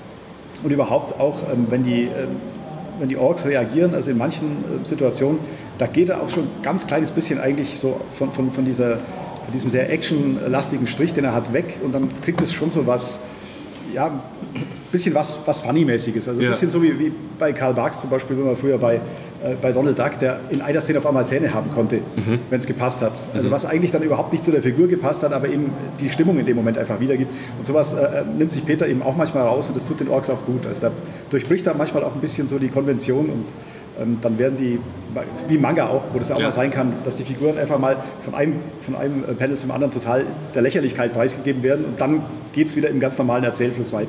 und überhaupt auch, ähm, wenn die ähm, wenn die Orks reagieren, also in manchen äh, Situationen, da geht er auch schon ein ganz kleines bisschen eigentlich so von, von, von, dieser, von diesem sehr actionlastigen Strich, den er hat, weg und dann kriegt es schon so was, ja, ein bisschen was, was Funny-mäßiges. Also ein ja. bisschen so wie, wie bei Karl Barks zum Beispiel, wenn man früher bei, äh, bei Donald Duck, der in einer Szene auf einmal Zähne haben konnte, mhm. wenn es gepasst hat. Also mhm. was eigentlich dann überhaupt nicht zu der Figur gepasst hat, aber eben die Stimmung in dem Moment einfach wiedergibt. Und sowas äh, nimmt sich Peter eben auch manchmal raus und das tut den Orks auch gut. Also da durchbricht er manchmal auch ein bisschen so die Konvention und ähm, dann werden die, wie Manga auch, wo das auch ja. mal sein kann, dass die Figuren einfach mal von einem, von einem Panel zum anderen total der Lächerlichkeit preisgegeben werden und dann geht es wieder im ganz normalen Erzählfluss weiter.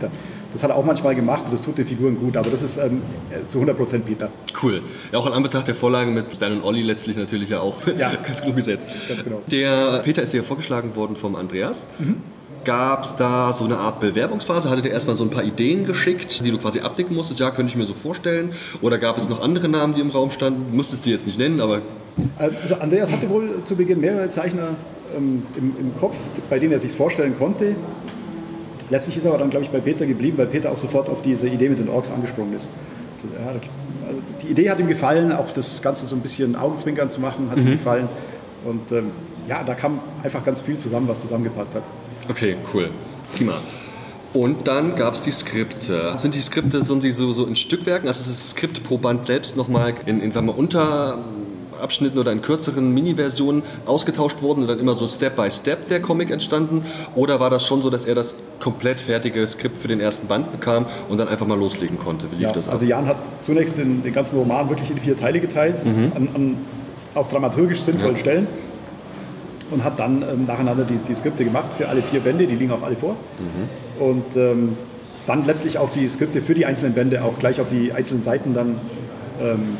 Das hat er auch manchmal gemacht und das tut den Figuren gut, aber das ist ähm, zu hundert Prozent Peter. Cool. Ja, auch in Anbetracht der Vorlage mit Stan und Olli letztlich natürlich ja auch ja. ganz gut gesetzt. Ganz genau. Der Peter ist dir ja vorgeschlagen worden vom Andreas. Mhm. Gab es da so eine Art Bewerbungsphase? Hattet ihr erstmal so ein paar Ideen geschickt, die du quasi abdecken musstest? Ja, könnte ich mir so vorstellen. Oder gab es noch andere Namen, die im Raum standen? Musstest du jetzt nicht nennen, aber... Also Andreas hatte wohl zu Beginn mehrere Zeichner ähm, im, im Kopf, bei denen er sich vorstellen konnte. Letztlich ist er aber dann, glaube ich, bei Peter geblieben, weil Peter auch sofort auf diese Idee mit den Orks angesprungen ist. Ja, also die Idee hat ihm gefallen, auch das Ganze so ein bisschen Augenzwinkern zu machen, hat mhm. ihm gefallen. Und ähm, ja, da kam einfach ganz viel zusammen, was zusammengepasst hat. Okay, cool. Prima. Und dann gab es die Skripte. Sind die Skripte so, so, so in Stückwerken? Also ist das Skript pro Band selbst nochmal in, in sagen wir, Unterabschnitten oder in kürzeren Mini-Versionen ausgetauscht worden und dann immer so Step by Step der Comic entstanden? Oder war das schon so, dass er das komplett fertige Skript für den ersten Band bekam und dann einfach mal loslegen konnte? Wie lief ja, das ab? Also Jan hat zunächst den, den ganzen Roman wirklich in vier Teile geteilt, mhm. an, an auch dramaturgisch sinnvollen ja. Stellen. Und hat dann ähm, nacheinander die, die Skripte gemacht für alle vier Bände, die liegen auch alle vor. Mhm. Und ähm, dann letztlich auch die Skripte für die einzelnen Bände auch gleich auf die einzelnen Seiten dann ähm,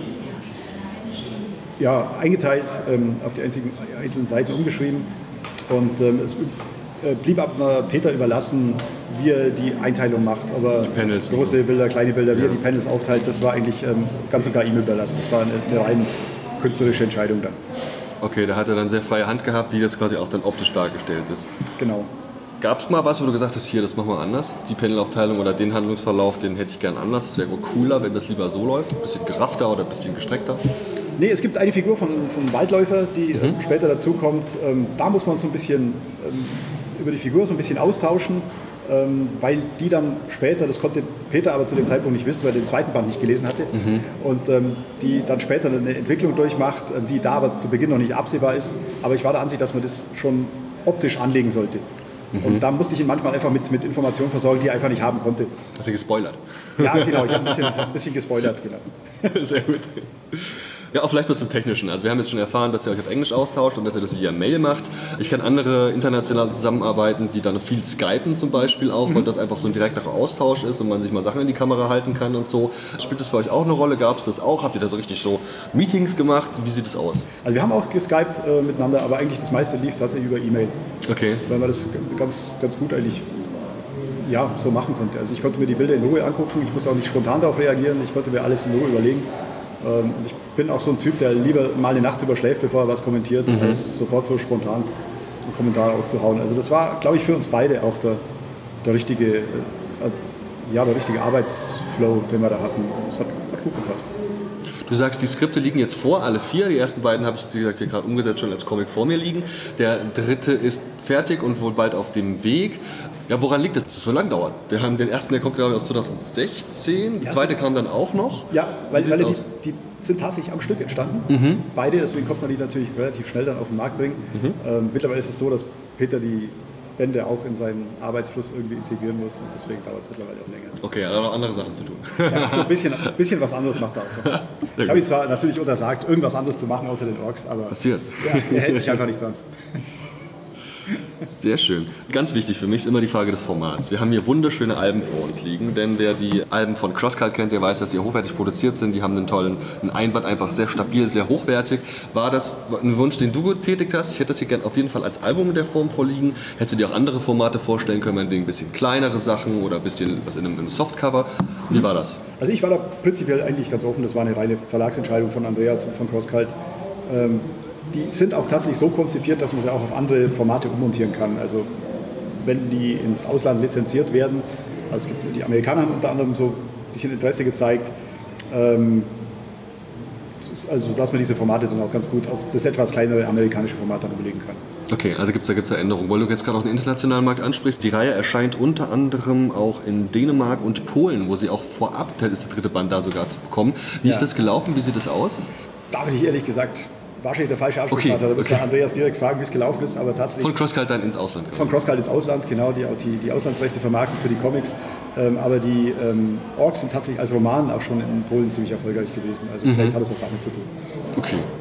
ja, eingeteilt, ähm, auf die einzigen, einzelnen Seiten umgeschrieben. Und ähm, es äh, blieb ab Peter überlassen, wie er die Einteilung macht. Aber Panels große Bilder, kleine Bilder, wie ja. er die Panels aufteilt, das war eigentlich ähm, ganz und gar ihm überlassen. Das war eine, eine rein künstlerische Entscheidung dann. Okay, da hat er dann sehr freie Hand gehabt, wie das quasi auch dann optisch dargestellt ist. Genau. Gab es mal was, wo du gesagt hast, hier, das machen wir anders? Die Panelaufteilung oder den Handlungsverlauf, den hätte ich gern anders. Das wäre cooler, wenn das lieber so läuft. Ein bisschen geraffter oder ein bisschen gestreckter. Nee, es gibt eine Figur von, von Waldläufer, die mhm. äh, später dazukommt. Ähm, da muss man so ein bisschen ähm, über die Figur so ein bisschen austauschen. Ähm, weil die dann später, das konnte Peter aber zu dem Zeitpunkt nicht wissen, weil er den zweiten Band nicht gelesen hatte, mhm. und ähm, die dann später eine Entwicklung durchmacht, die da aber zu Beginn noch nicht absehbar ist. Aber ich war der Ansicht, dass man das schon optisch anlegen sollte. Mhm. Und da musste ich ihn manchmal einfach mit, mit Informationen versorgen, die er einfach nicht haben konnte. Hast du gespoilert? Ja, genau, ich habe ein bisschen, ein bisschen gespoilert, genau. Sehr gut. Ja, auch vielleicht mal zum Technischen. Also wir haben jetzt schon erfahren, dass ihr euch auf Englisch austauscht und dass ihr das via Mail macht. Ich kenne andere internationale Zusammenarbeiten, die dann viel skypen zum Beispiel auch, mhm. weil das einfach so ein direkter Austausch ist und man sich mal Sachen in die Kamera halten kann und so. Spielt das für euch auch eine Rolle? Gab es das auch? Habt ihr da so richtig so Meetings gemacht? Wie sieht das aus? Also wir haben auch geskypt äh, miteinander, aber eigentlich das meiste lief tatsächlich über E-Mail. Okay. Weil man das ganz, ganz gut eigentlich ja, so machen konnte. Also ich konnte mir die Bilder in Ruhe angucken, ich musste auch nicht spontan darauf reagieren, ich konnte mir alles in Ruhe überlegen. Und ich bin auch so ein Typ, der lieber mal eine Nacht überschläft, bevor er was kommentiert, mhm. als sofort so spontan einen Kommentar auszuhauen. Also das war, glaube ich, für uns beide auch der, der, richtige, äh, ja, der richtige Arbeitsflow, den wir da hatten. Das hat, hat gut gepasst. Du sagst, die Skripte liegen jetzt vor, alle vier. Die ersten beiden habe ich, wie gesagt, hier gerade umgesetzt, schon als Comic vor mir liegen. Der dritte ist fertig und wohl bald auf dem Weg. Ja, woran liegt das, dass das so lang dauert? Wir haben den ersten, der kommt glaube ich aus zwanzig sechzehn. Die ja, zweite kam dann auch noch. Ja, weil, weil die, die sind tatsächlich am Stück entstanden. Mhm. Beide, deswegen konnte man die natürlich relativ schnell dann auf den Markt bringen. Mhm. Ähm, mittlerweile ist es so, dass Peter die Bände auch in seinen Arbeitsfluss irgendwie integrieren muss und deswegen dauert es mittlerweile auch länger. Okay, er hat noch andere Sachen zu tun. Ja, ein bisschen, ein bisschen was anderes macht er auch noch. Ich habe ihm zwar natürlich untersagt, irgendwas anderes zu machen außer den Orks, aber passiert. Ja, er hält sich einfach nicht dran. Sehr schön. Ganz wichtig für mich ist immer die Frage des Formats. Wir haben hier wunderschöne Alben vor uns liegen, denn wer die Alben von Crosscut kennt, der weiß, dass die hochwertig produziert sind. Die haben einen tollen einen Einband, einfach sehr stabil, sehr hochwertig. War das ein Wunsch, den du getätigt hast? Ich hätte das hier gerne auf jeden Fall als Album in der Form vorliegen. Hättest du dir auch andere Formate vorstellen können, meinetwegen ein bisschen kleinere Sachen oder ein bisschen was in einem, in einem Softcover? Wie war das? Also ich war da prinzipiell eigentlich ganz offen. Das war eine reine Verlagsentscheidung von Andreas und von Crosscut. Ähm, Die sind auch tatsächlich so konzipiert, dass man sie auch auf andere Formate ummontieren kann. Also wenn die ins Ausland lizenziert werden, also es gibt, die Amerikaner haben unter anderem so ein bisschen Interesse gezeigt, ähm, also dass man diese Formate dann auch ganz gut auf das etwas kleinere amerikanische Format dann umlegen kann. Okay, also gibt es da, gibt's da Änderungen. Weil du jetzt gerade auch den internationalen Markt ansprichst, die Reihe erscheint unter anderem auch in Dänemark und Polen, wo sie auch vorab, da ist der dritte Band da sogar zu bekommen. Wie ja. ist das gelaufen? Wie sieht das aus? Da bin ich ehrlich gesagt wahrscheinlich der falsche Ansprechpartner. Okay, da müssen wir okay. Andreas direkt fragen, wie es gelaufen ist. Aber tatsächlich von Crosscut dann ins Ausland. Gegangen. Von Crosscut ins Ausland, genau, die, die, die Auslandsrechte vermarkten für die Comics. Ähm, aber die ähm, Orks sind tatsächlich als Roman auch schon in Polen ziemlich erfolgreich gewesen. Also mhm. vielleicht hat es auch damit zu tun. Okay.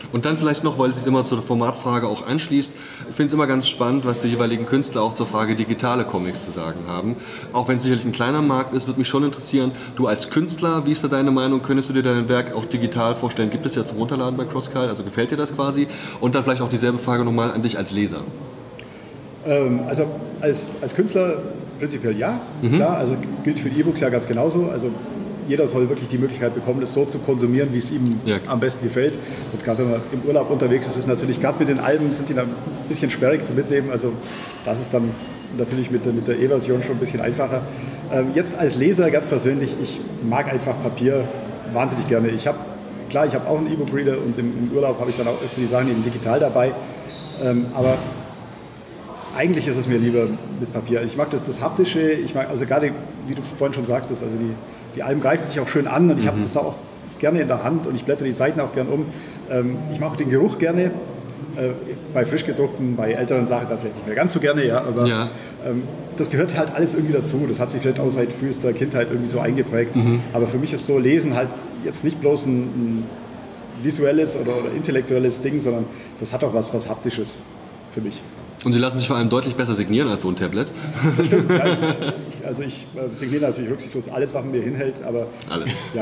Und dann vielleicht noch, weil es sich immer zur Formatfrage auch anschließt, ich finde es immer ganz spannend, was die jeweiligen Künstler auch zur Frage digitale Comics zu sagen haben. Auch wenn es sicherlich ein kleiner Markt ist, würde mich schon interessieren, du als Künstler, wie ist da deine Meinung, könntest du dir dein Werk auch digital vorstellen? Gibt es ja zum Runterladen bei CrossCult, also gefällt dir das quasi? Und dann vielleicht auch dieselbe Frage nochmal an dich als Leser. Ähm, also als, als Künstler prinzipiell ja, Mhm. klar, also gilt für die E-Books ja ganz genauso. Also jeder soll wirklich die Möglichkeit bekommen, es so zu konsumieren, wie es ihm Ja. am besten gefällt. Und gerade wenn man im Urlaub unterwegs ist, ist natürlich gerade mit den Alben sind die dann ein bisschen sperrig zu mitnehmen. Also das ist dann natürlich mit der, mit der E-Version schon ein bisschen einfacher. Ähm, jetzt als Leser ganz persönlich, ich mag einfach Papier wahnsinnig gerne. Ich habe klar, ich habe auch einen E-Book-Reader und im, im Urlaub habe ich dann auch öfter die Sachen eben digital dabei. Ähm, aber eigentlich ist es mir lieber mit Papier. Ich mag das, das Haptische, ich mag, also gerade, wie du vorhin schon sagtest, also die, die Alben greifen sich auch schön an und ich habe das da auch gerne in der Hand und ich blätter die Seiten auch gerne um. Ähm, ich mag auch den Geruch gerne, äh, bei frisch gedruckten, bei älteren Sachen dann vielleicht nicht mehr ganz so gerne, ja, aber Ja. ähm, das gehört halt alles irgendwie dazu. Das hat sich vielleicht auch seit frühester Kindheit irgendwie so eingeprägt. Aber für mich ist so Lesen halt jetzt nicht bloß ein, ein visuelles oder, oder intellektuelles Ding, sondern das hat auch was, was Haptisches für mich. Und sie lassen sich vor allem deutlich besser signieren als so ein Tablet. Das stimmt. Ja, ich, ich, also ich äh, signiere natürlich rücksichtslos alles, was man mir hinhält, aber Alles. ja.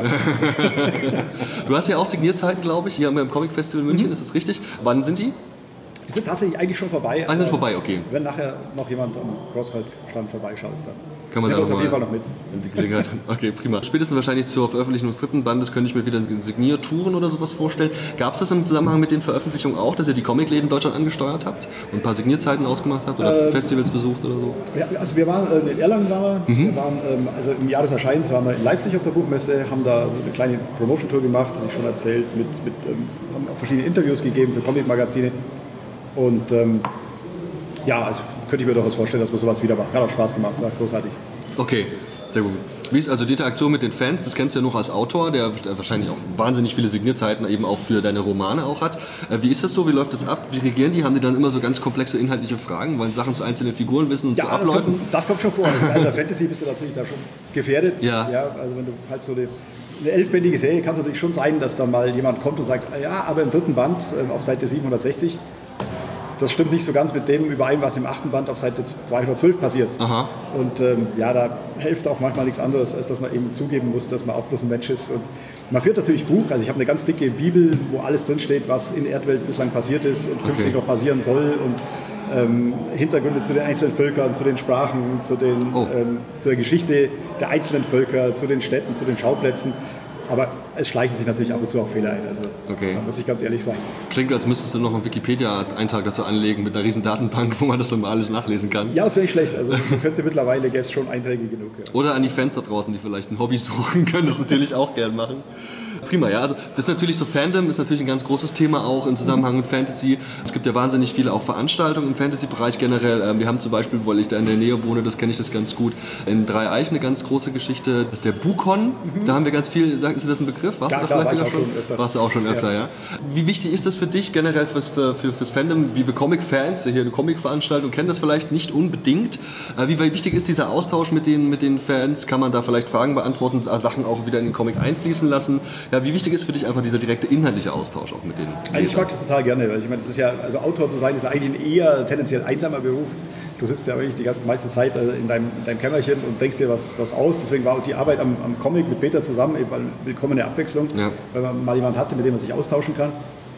Du hast ja auch Signierzeiten, glaube ich, hier am Comic Festival München, ist das richtig? Wann sind die? Die sind tatsächlich eigentlich schon vorbei. Ah, die sind aber vorbei, okay. Wenn nachher noch jemand am CrossCult-Stand vorbeischaut, dann Kann man nimmt da das noch auf jeden mal- Fall noch mit. Wenn die Gelegenheit hat. Okay, prima. Spätestens wahrscheinlich zur Veröffentlichung des dritten Bandes könnte ich mir wieder Signiertouren oder sowas vorstellen. Gab es das im Zusammenhang mit den Veröffentlichungen auch, dass ihr die Comicläden in Deutschland angesteuert habt und ein paar Signierzeiten ausgemacht habt oder Ähm, Festivals besucht oder so? Ja, also wir waren äh, in Erlangen, waren wir. Mhm. wir waren, ähm, also im Jahr des Erscheinens waren wir in Leipzig auf der Buchmesse, haben da so eine kleine Promotion-Tour gemacht, habe ich schon erzählt, mit, mit, ähm, haben auch verschiedene Interviews gegeben für Comic-Magazine und ähm, ja, also könnte ich mir durchaus vorstellen, dass man sowas wieder macht. Hat auch Spaß gemacht, war großartig. Okay, sehr gut. Wie ist also die Interaktion mit den Fans? Das kennst du ja noch als Autor, der wahrscheinlich auch wahnsinnig viele Signierzeiten eben auch für deine Romane auch hat. Äh, Wie ist das so? Wie läuft das ab? Wie reagieren die? Haben die dann immer so ganz komplexe inhaltliche Fragen, wollen Sachen zu einzelnen Figuren wissen und zu Ja, das Abläufen? kommt, das kommt schon vor. Also in der Fantasy bist du natürlich da schon gefährdet. Ja. Also wenn du halt so eine, eine elfbändige Serie, kann es natürlich schon sein, dass da mal jemand kommt und sagt, ah ja, aber im dritten Band ähm, auf Seite siebenhundertsechzig, das stimmt nicht so ganz mit dem überein, was im achten Band auf Seite zweihundertzwölf passiert. Aha. Und ähm, ja, da hilft auch manchmal nichts anderes, als dass man eben zugeben muss, dass man auch bloß ein Mensch ist. Und man führt natürlich Buch, also ich habe eine ganz dicke Bibel, wo alles drinsteht, was in Erdwelt bislang passiert ist und künftig Okay. noch passieren soll. Und ähm, Hintergründe zu den einzelnen Völkern, zu den Sprachen, zu, den, Oh. ähm, zur Geschichte der einzelnen Völker, zu den Städten, zu den Schauplätzen. Aber es schleichen sich natürlich ab und zu auch Fehler ein. Also Okay. da muss ich ganz ehrlich sein. Klingt, als müsstest du noch einen Wikipedia-Eintrag dazu anlegen mit einer riesen Datenbank, wo man das dann mal alles nachlesen kann. Ja, das wäre nicht schlecht. Also man könnte mittlerweile, gäbe es schon Einträge genug. Ja. Oder an die Fans da draußen, die vielleicht ein Hobby suchen, können das natürlich auch gern machen. Prima, ja. Also das ist natürlich so, Fandom ist natürlich ein ganz großes Thema auch im Zusammenhang mit Fantasy. Es gibt ja wahnsinnig viele auch Veranstaltungen im Fantasy-Bereich generell. Ähm, Wir haben zum Beispiel, weil ich da in der Nähe wohne, das kenne ich das ganz gut, in Dreieich eine ganz große Geschichte. Das ist der Bukon. Da haben wir ganz viel, sag- ist dir das ein Begriff? Warst Ja, du da klar, vielleicht war ich sogar auch schon öfter. Warst du auch schon öfter, ja. Wie wichtig ist das für dich generell fürs, für, für, fürs Fandom? Wie wir Comic-Fans, hier eine Comic-Veranstaltung, kennen das vielleicht nicht unbedingt. Äh, Wie wichtig ist dieser Austausch mit den, mit den Fans? Kann man da vielleicht Fragen beantworten, äh, Sachen auch wieder in den Comic einfließen lassen? Ja, wie wichtig ist für dich einfach dieser direkte inhaltliche Austausch auch mit den Also ich mag das total gerne, weil ich meine, das ist ja, also Autor zu sein, ist eigentlich ein eher tendenziell einsamer Beruf. Du sitzt ja eigentlich die ganze meiste Zeit in deinem, in deinem Kämmerchen und denkst dir was, was aus. Deswegen war auch die Arbeit am, am Comic mit Peter zusammen eben eine willkommene Abwechslung, Ja. weil man mal jemanden hatte, mit dem man sich austauschen kann.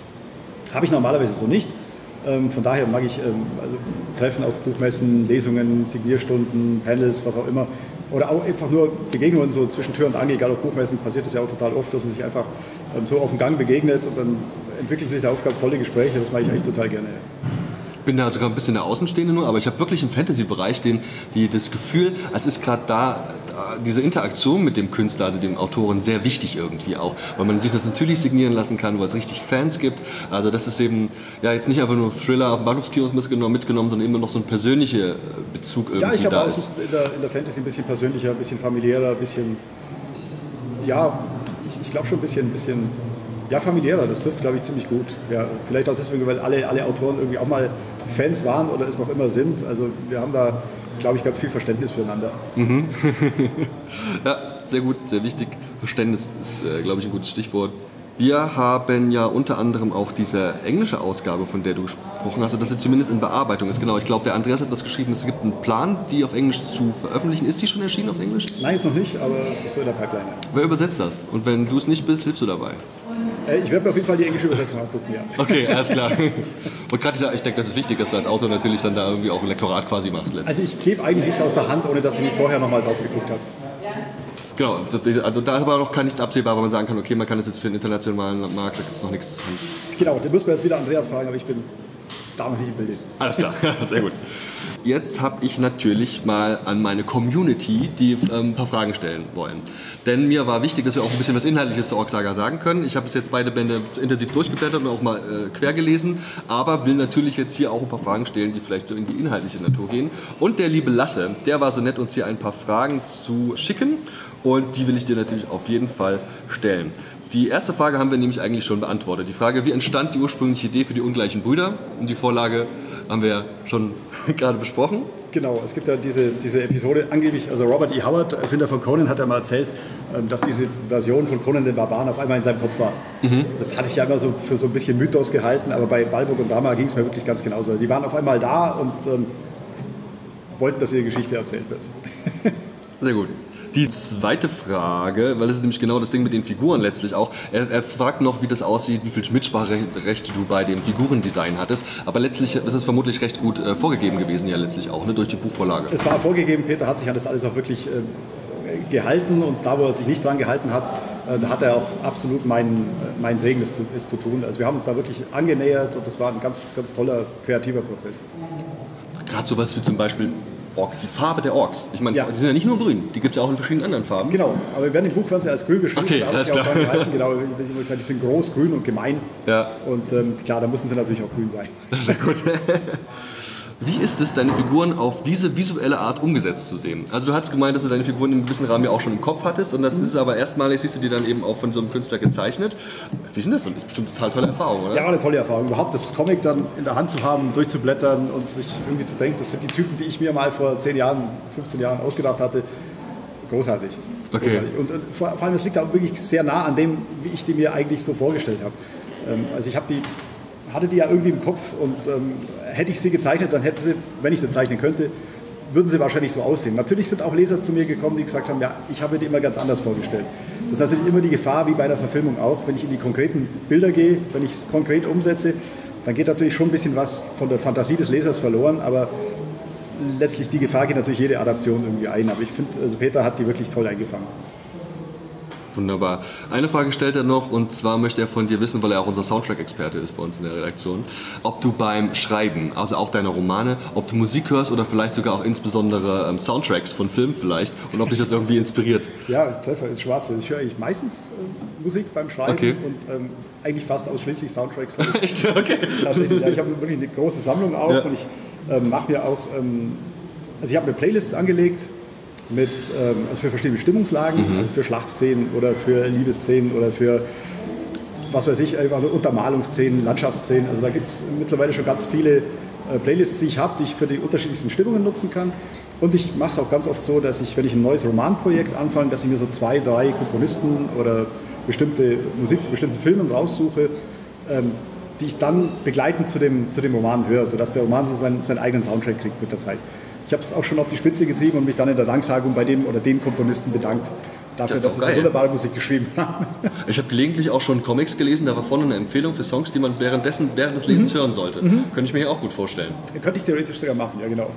Habe ich normalerweise so nicht. Ähm, von daher mag ich ähm, also Treffen auf Buchmessen, Lesungen, Signierstunden, Panels, was auch immer. Oder auch einfach nur Begegnungen so zwischen Tür und Angel, egal auf Buchmessen, passiert das ja auch total oft, dass man sich einfach ähm, so auf dem Gang begegnet und dann entwickeln sich da oft ganz tolle Gespräche. Das mache ich eigentlich total gerne. Ich bin da sogar ein bisschen der Außenstehende nur, aber ich habe wirklich im Fantasy-Bereich den, die, das Gefühl, als ist gerade da, da diese Interaktion mit dem Künstler, also dem Autoren, sehr wichtig irgendwie auch, weil man sich das natürlich signieren lassen kann, weil es richtig Fans gibt. Also das ist eben ja jetzt nicht einfach nur Thriller auf dem Bahnhofskiosk mitgenommen, mitgenommen, sondern immer noch so ein persönlicher Bezug irgendwie Ja, ich glaube da auch, es ist. ist in der, in der Fantasy ein bisschen persönlicher, ein bisschen familiärer, ein bisschen, ja, ich, ich glaube schon ein bisschen, ein bisschen, ja, familiärer, das trifft es, glaube ich, ziemlich gut. Ja, vielleicht auch deswegen, weil alle, alle Autoren irgendwie auch mal Fans waren oder es noch immer sind. Also wir haben da, glaube ich, ganz viel Verständnis füreinander. Ja, sehr gut, sehr wichtig. Verständnis ist, äh, glaube ich, ein gutes Stichwort. Wir haben ja unter anderem auch diese englische Ausgabe, von der du gesprochen hast, dass sie zumindest in Bearbeitung ist. Genau, ich glaube, der Andreas hat was geschrieben, es gibt einen Plan, die auf Englisch zu veröffentlichen. Ist die schon erschienen auf Englisch? Nein, ist noch nicht, aber es ist so in der Pipeline. Ja. Wer übersetzt das? Und wenn du es nicht bist, hilfst du dabei? Äh, ich werde mir auf jeden Fall die englische Übersetzung angucken, ja. Okay, alles klar. Und gerade ich denke, das ist wichtig, dass du als Autor natürlich dann da irgendwie auch ein Lektorat quasi machst. Letztlich. Also ich gebe eigentlich nichts aus der Hand, ohne dass ich nicht vorher nochmal drauf geguckt habe. Genau, das, also da ist aber noch gar nichts absehbar, weil man sagen kann, okay, man kann es jetzt für den internationalen Markt, da gibt es noch nichts. Genau, da müssen wir jetzt wieder Andreas fragen, aber ich bin da noch nicht im Bilde. Alles klar, sehr gut. Jetzt habe ich natürlich mal an meine Community die ähm, ein paar Fragen stellen wollen. Denn mir war wichtig, dass wir auch ein bisschen was Inhaltliches zur Ork-Saga sagen können. Ich habe bis jetzt beide Bände intensiv durchgeblättert und auch mal äh, quer gelesen, aber will natürlich jetzt hier auch ein paar Fragen stellen, die vielleicht so in die inhaltliche Natur gehen. Und der liebe Lasse, der war so nett, uns hier ein paar Fragen zu schicken und die will ich dir natürlich auf jeden Fall stellen. Die erste Frage haben wir nämlich eigentlich schon beantwortet. Die Frage, wie entstand die ursprüngliche Idee für die ungleichen Brüder? Und die Vorlage haben wir schon gerade besprochen. Genau, es gibt ja diese, diese Episode, angeblich, also Robert E. Howard, Erfinder von Conan, hat ja mal erzählt, dass diese Version von Conan den Barbaren auf einmal in seinem Kopf war. Mhm. Das hatte ich ja immer so für so ein bisschen Mythos gehalten, aber bei Balburg und Drama ging es mir wirklich ganz genauso. Die waren auf einmal da und ähm, wollten, dass ihre Geschichte erzählt wird. Sehr gut. Die zweite Frage, weil das ist nämlich genau das Ding mit den Figuren letztlich auch. Er, er fragt noch, wie das aussieht, wie viel Mitspracherechte du bei dem Figurendesign hattest. Aber letztlich ist es vermutlich recht gut äh, vorgegeben gewesen, ja letztlich auch, ne, durch die Buchvorlage. Es war vorgegeben, Peter hat sich an das alles auch wirklich äh, gehalten und da, wo er sich nicht dran gehalten hat, äh, da hat er auch absolut meinen mein Segen, es zu, es zu tun. Also wir haben uns da wirklich angenähert und das war ein ganz, ganz toller, kreativer Prozess. Gerade sowas wie zum Beispiel Ork, die Farbe der Orks. Ich meine, ja. Die sind ja nicht nur grün, die gibt es ja auch in verschiedenen anderen Farben. Genau, aber wir werden im Buch werden sie als grün beschrieben. Okay, alles klar. Gehalten. Genau, ich immer gesagt, die sind groß, grün und gemein. Ja. Und ähm, klar, da müssen sie natürlich auch grün sein. Das ist ja gut. Wie ist es, deine Figuren auf diese visuelle Art umgesetzt zu sehen? Also du hast gemeint, dass du deine Figuren in einem gewissen Rahmen ja auch schon im Kopf hattest und das mhm. ist aber erstmalig, siehst du die dann eben auch von so einem Künstler gezeichnet. Wie ist denn das? Das ist bestimmt eine total tolle Erfahrung, oder? Ja, war eine tolle Erfahrung. Überhaupt das Comic dann in der Hand zu haben, durchzublättern und sich irgendwie zu denken, das sind die Typen, die ich mir mal vor zehn Jahren, fünfzehn Jahren ausgedacht hatte. Großartig. Okay. Großartig. Und, und vor, vor allem, es liegt auch wirklich sehr nah an dem, wie ich die mir eigentlich so vorgestellt habe. Ähm, also ich habe die hatte die ja irgendwie im Kopf und ähm, hätte ich sie gezeichnet, dann hätten sie, wenn ich das zeichnen könnte, würden sie wahrscheinlich so aussehen. Natürlich sind auch Leser zu mir gekommen, die gesagt haben, ja, ich habe mir die immer ganz anders vorgestellt. Das ist natürlich immer die Gefahr, wie bei der Verfilmung auch, wenn ich in die konkreten Bilder gehe, wenn ich es konkret umsetze, dann geht natürlich schon ein bisschen was von der Fantasie des Lesers verloren, aber letztlich die Gefahr geht natürlich jede Adaption irgendwie ein. Aber ich finde, also Peter hat die wirklich toll eingefangen. Wunderbar. Eine Frage stellt er noch und zwar möchte er von dir wissen, weil er auch unser Soundtrack-Experte ist bei uns in der Redaktion, ob du beim Schreiben, also auch deine Romane, ob du Musik hörst oder vielleicht sogar auch insbesondere ähm, Soundtracks von Filmen vielleicht und ob dich das irgendwie inspiriert. Ja, Treffer ist schwarz. Ich höre eigentlich meistens äh, Musik beim Schreiben okay. und ähm, eigentlich fast ausschließlich Soundtracks. Echt? Okay. Tatsächlich, ja, ich habe wirklich eine große Sammlung auch ja. und ich ähm, mache mir auch, ähm, also ich habe mir Playlists angelegt, mit, ähm, also für verschiedene Stimmungslagen, mhm. also für Schlachtszenen oder für Liebesszenen oder für, was weiß ich, Untermalungsszenen, Landschaftsszenen. Also da gibt es mittlerweile schon ganz viele äh, Playlists, die ich habe, die ich für die unterschiedlichsten Stimmungen nutzen kann. Und ich mache es auch ganz oft so, dass ich, wenn ich ein neues Romanprojekt anfange, dass ich mir so zwei, drei Komponisten oder bestimmte Musik zu bestimmten Filmen raussuche, ähm, die ich dann begleitend zu dem, zu dem Roman höre, sodass der Roman so seinen, seinen eigenen Soundtrack kriegt mit der Zeit. Ich habe es auch schon auf die Spitze getrieben und mich dann in der Danksagung bei dem oder den Komponisten bedankt, dafür, das dass sie so wunderbare Musik geschrieben haben. Ich habe gelegentlich auch schon Comics gelesen, da war vorne eine Empfehlung für Songs, die man währenddessen, während des Lesens mhm. hören sollte. Mhm. Könnte ich mir hier auch gut vorstellen. Könnte ich theoretisch sogar machen, ja genau.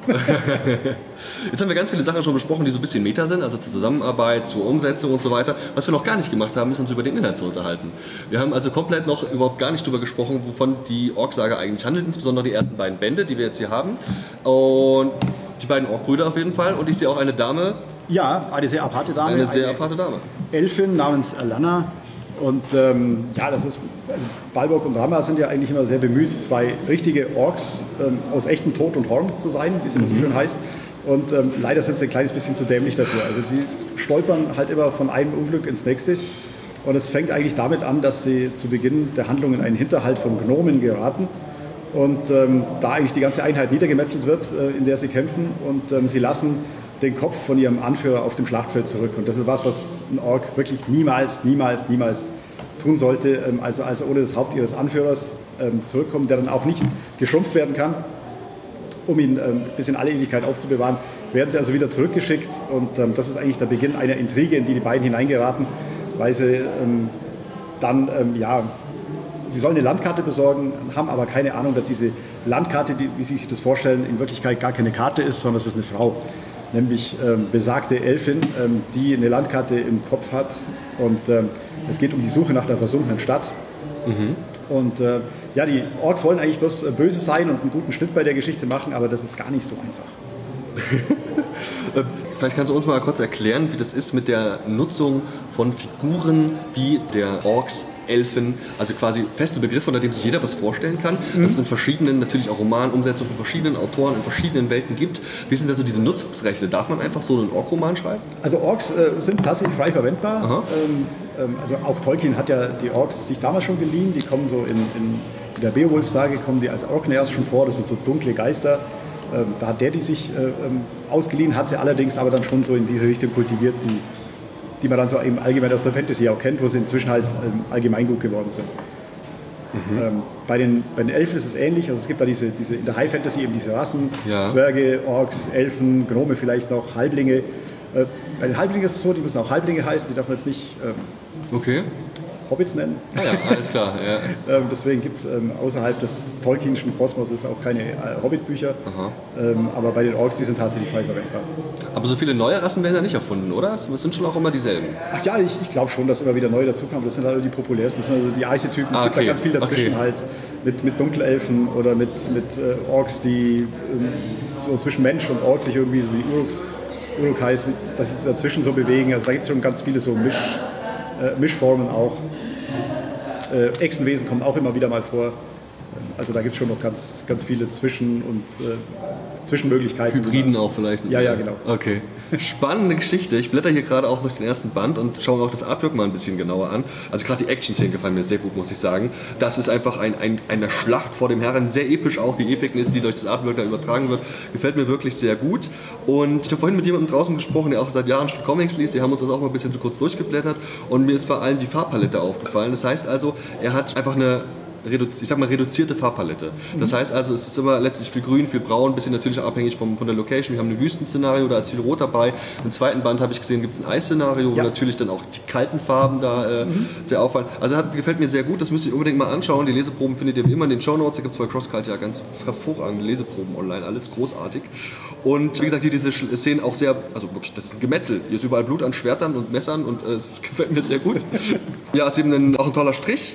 Jetzt haben wir ganz viele Sachen schon besprochen, die so ein bisschen Meta sind, also zur Zusammenarbeit, zur Umsetzung und so weiter. Was wir noch gar nicht gemacht haben, ist uns über den Inhalt zu unterhalten. Wir haben also komplett noch überhaupt gar nicht darüber gesprochen, wovon die Ork-Saga eigentlich handelt, insbesondere die ersten beiden Bände, die wir jetzt hier haben. Und die beiden Ork-Brüder auf jeden Fall. Und ich sehe auch eine Dame. Ja, eine sehr aparte Dame. Eine sehr aparte Dame. Elfin namens Alanna. Und ähm, ja, das ist, also Balburg und Drama sind ja eigentlich immer sehr bemüht, zwei richtige Orks ähm, aus echtem Tod und Horn zu sein, wie es immer mhm. so schön heißt. Und ähm, leider sind sie ein kleines bisschen zu dämlich dafür. Also sie stolpern halt immer von einem Unglück ins nächste. Und es fängt eigentlich damit an, dass sie zu Beginn der Handlung in einen Hinterhalt von Gnomen geraten. Und ähm, da eigentlich die ganze Einheit niedergemetzelt wird, äh, in der sie kämpfen. Und ähm, sie lassen den Kopf von ihrem Anführer auf dem Schlachtfeld zurück. Und das ist was, was ein Ork wirklich niemals, niemals, niemals tun sollte, ähm, also, also ohne das Haupt ihres Anführers ähm, zurückkommen, der dann auch nicht geschrumpft werden kann, um ihn ähm, bis in alle Ewigkeit aufzubewahren, werden sie also wieder zurückgeschickt und ähm, das ist eigentlich der Beginn einer Intrige, in die die beiden hineingeraten, weil sie ähm, dann, ähm, ja, sie sollen eine Landkarte besorgen, haben aber keine Ahnung, dass diese Landkarte, die, wie sie sich das vorstellen, in Wirklichkeit gar keine Karte ist, sondern es ist eine Frau, nämlich ähm, besagte Elfin, ähm, die eine Landkarte im Kopf hat und ähm, es geht um die Suche nach einer versunkenen Stadt. Mhm. Und äh, ja, die Orks wollen eigentlich bloß äh, böse sein und einen guten Schnitt bei der Geschichte machen, aber das ist gar nicht so einfach. Vielleicht kannst du uns mal kurz erklären, wie das ist mit der Nutzung von Figuren wie der Orks, Elfen, also quasi feste Begriffe, unter denen sich jeder was vorstellen kann, mhm. dass es in verschiedenen, natürlich auch Romanumsetzungen von verschiedenen Autoren in verschiedenen Welten gibt. Wie sind also diese Nutzungsrechte? Darf man einfach so einen Ork-Roman schreiben? Also Orks äh, sind tatsächlich frei verwendbar. Ähm, ähm, also auch Tolkien hat ja die Orks sich damals schon geliehen. Die kommen so in, in, in der Beowulf-Sage kommen die als Orkneyars schon vor. Das sind so dunkle Geister. Ähm, da hat der die sich äh, ähm, ausgeliehen, hat sie allerdings aber dann schon so in diese Richtung kultiviert, die die man dann so eben allgemein aus der Fantasy auch kennt, wo sie inzwischen halt ähm, allgemeingut geworden sind. Mhm. Ähm, bei, den, bei den Elfen ist es ähnlich, also es gibt da diese, diese in der High Fantasy eben diese Rassen, ja. Zwerge, Orks, Elfen, Gnome vielleicht noch, Halblinge. Äh, bei den Halblingen ist es so, die müssen auch Halblinge heißen, die darf man jetzt nicht ähm, okay. Hobbits nennen. Ah ja, alles klar. Ja. ähm, deswegen gibt es ähm, außerhalb des Tolkienschen Kosmos auch keine äh, Hobbit-Bücher, ähm, aber bei den Orks, die sind tatsächlich frei verwendbar. Aber so viele neue Rassen werden ja nicht erfunden, oder? Das sind schon auch immer dieselben. Ach ja, ich, ich glaube schon, dass immer wieder neue dazukommen. Das sind halt die populärsten, das sind also die Archetypen. Es ah, gibt okay. da ganz viel dazwischen okay. halt mit, mit Dunkelelfen oder mit, mit äh, Orks, die ähm, so zwischen Mensch und Ork sich irgendwie so wie Uruks, Uruk-Hais, dass sie dazwischen so bewegen. Also da gibt es schon ganz viele so Misch, äh, Mischformen auch. Äh, Echsenwesen kommen auch immer wieder mal vor. Also da gibt es schon noch ganz, ganz viele Zwischen- und äh, Zwischenmöglichkeiten. Hybriden auch vielleicht. Ja, ja, genau. Okay. Spannende Geschichte. Ich blätter hier gerade auch durch den ersten Band und schaue mir auch das Artwork mal ein bisschen genauer an. Also gerade die Action-Szenen gefallen mir sehr gut, muss ich sagen. Das ist einfach ein, ein, eine Schlacht vor dem Herren. Sehr episch auch. Die Epicness, die durch das Artwork dann übertragen wird, gefällt mir wirklich sehr gut. Und ich habe vorhin mit jemandem draußen gesprochen, der auch seit Jahren schon Comics liest. Die haben uns das auch mal ein bisschen zu kurz durchgeblättert. Und mir ist vor allem die Farbpalette aufgefallen. Das heißt also, er hat einfach eine ich sag mal reduzierte Farbpalette. Das heißt also, es ist immer letztlich viel grün, viel braun, ein bisschen natürlich abhängig vom, von der Location. Wir haben ein Wüstenszenario, da ist viel Rot dabei. Im zweiten Band habe ich gesehen, gibt es ein Eisszenario, wo ja. natürlich dann auch die kalten Farben da äh, mhm. sehr auffallen. Also hat, gefällt mir sehr gut, das müsst ihr unbedingt mal anschauen. Die Leseproben findet ihr wie immer in den Shownotes. Da gibt es bei CrossCult ja ganz hervorragende Leseproben online, alles großartig. Und wie gesagt, hier diese Szenen auch sehr, also wirklich, das ist ein Gemetzel. Hier ist überall Blut an Schwertern und Messern und äh, es gefällt mir sehr gut. Ja, ist eben ein, auch ein toller Strich.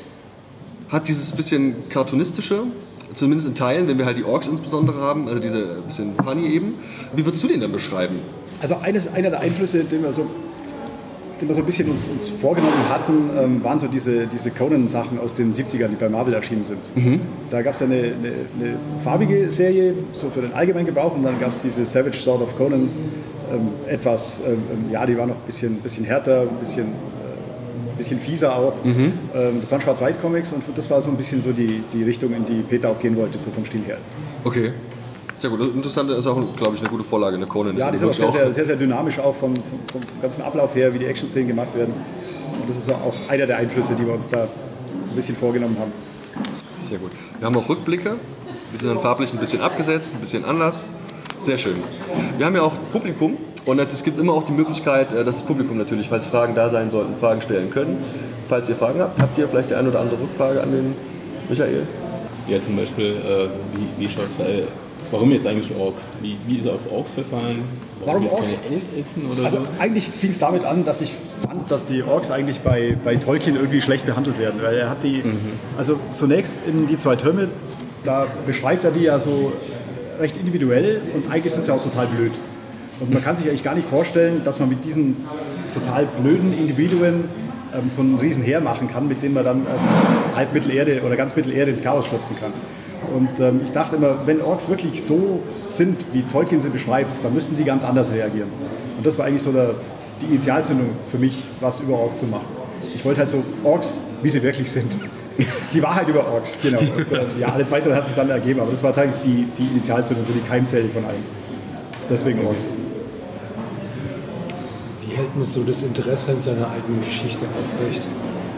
Hat dieses bisschen cartoonistische, zumindest in Teilen, wenn wir halt die Orks insbesondere haben, also diese bisschen funny eben. Wie würdest du den dann beschreiben? Also eines, einer der Einflüsse, den wir so, den wir so ein bisschen uns, uns vorgenommen hatten, ähm, waren so diese, diese Conan-Sachen aus den siebzigern, die bei Marvel erschienen sind. Mhm. Da gab es ja eine, eine, eine farbige Serie, so für den allgemeinen Gebrauch, und dann gab es diese Savage Sword of Conan, ähm, etwas, ähm, ja, die war noch ein bisschen, bisschen härter, ein bisschen... bisschen fieser auch. Mhm. Das waren Schwarz-Weiß-Comics und das war so ein bisschen so die, die Richtung, in die Peter auch gehen wollte, so vom Stil her. Okay, sehr gut. Interessant, ist auch, glaube ich, eine gute Vorlage, eine Conan. Ja, die sind auch sehr, sehr, sehr, sehr dynamisch auch vom, vom, vom ganzen Ablauf her, wie die Action-Szenen gemacht werden. Und das ist auch einer der Einflüsse, die wir uns da ein bisschen vorgenommen haben. Sehr gut. Wir haben auch Rückblicke. Wir sind dann farblich ein bisschen abgesetzt, ein bisschen anders. Sehr schön. Wir haben ja auch Publikum. Und es gibt immer auch die Möglichkeit, dass das Publikum natürlich, falls Fragen da sein sollten, Fragen stellen können. Falls ihr Fragen habt, habt ihr vielleicht die eine oder andere Rückfrage an den Michael? Ja, zum Beispiel, äh, wie, wie schaut es äh, warum jetzt eigentlich Orks? Wie, wie ist er auf Orks verfallen? Warum, warum Orks? Keine Elfen oder also so? Eigentlich fing es damit an, dass ich fand, dass die Orks eigentlich bei, bei Tolkien irgendwie schlecht behandelt werden. Weil er hat die, mhm. also zunächst in die zwei Türme, da beschreibt er die ja so recht individuell und eigentlich sind sie auch total blöd. Und man kann sich eigentlich gar nicht vorstellen, dass man mit diesen total blöden Individuen ähm, so einen riesen Heer machen kann, mit dem man dann ähm, halb Mittelerde oder ganz Mittelerde ins Chaos stürzen kann. Und ähm, ich dachte immer, wenn Orks wirklich so sind, wie Tolkien sie beschreibt, dann müssten sie ganz anders reagieren. Und das war eigentlich so der, die Initialzündung für mich, was über Orks zu machen. Ich wollte halt so Orks, wie sie wirklich sind. Die Wahrheit über Orks, genau. Und, äh, ja, alles Weitere hat sich dann ergeben, aber das war tatsächlich die, die Initialzündung, so die Keimzelle von allem. Deswegen Orks. Wie hält man so das Interesse an seiner eigenen Geschichte aufrecht?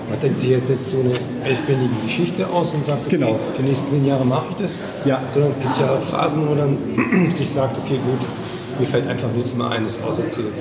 Man denkt sich jetzt, jetzt so eine elfbändige Geschichte aus und sagt, okay, Genau. die nächsten zehn Jahre mache ich das. Ja. Sondern es gibt ja Phasen, wo dann sich sagt, okay, gut, mir fällt einfach nichts mehr ein, ist auserzählt.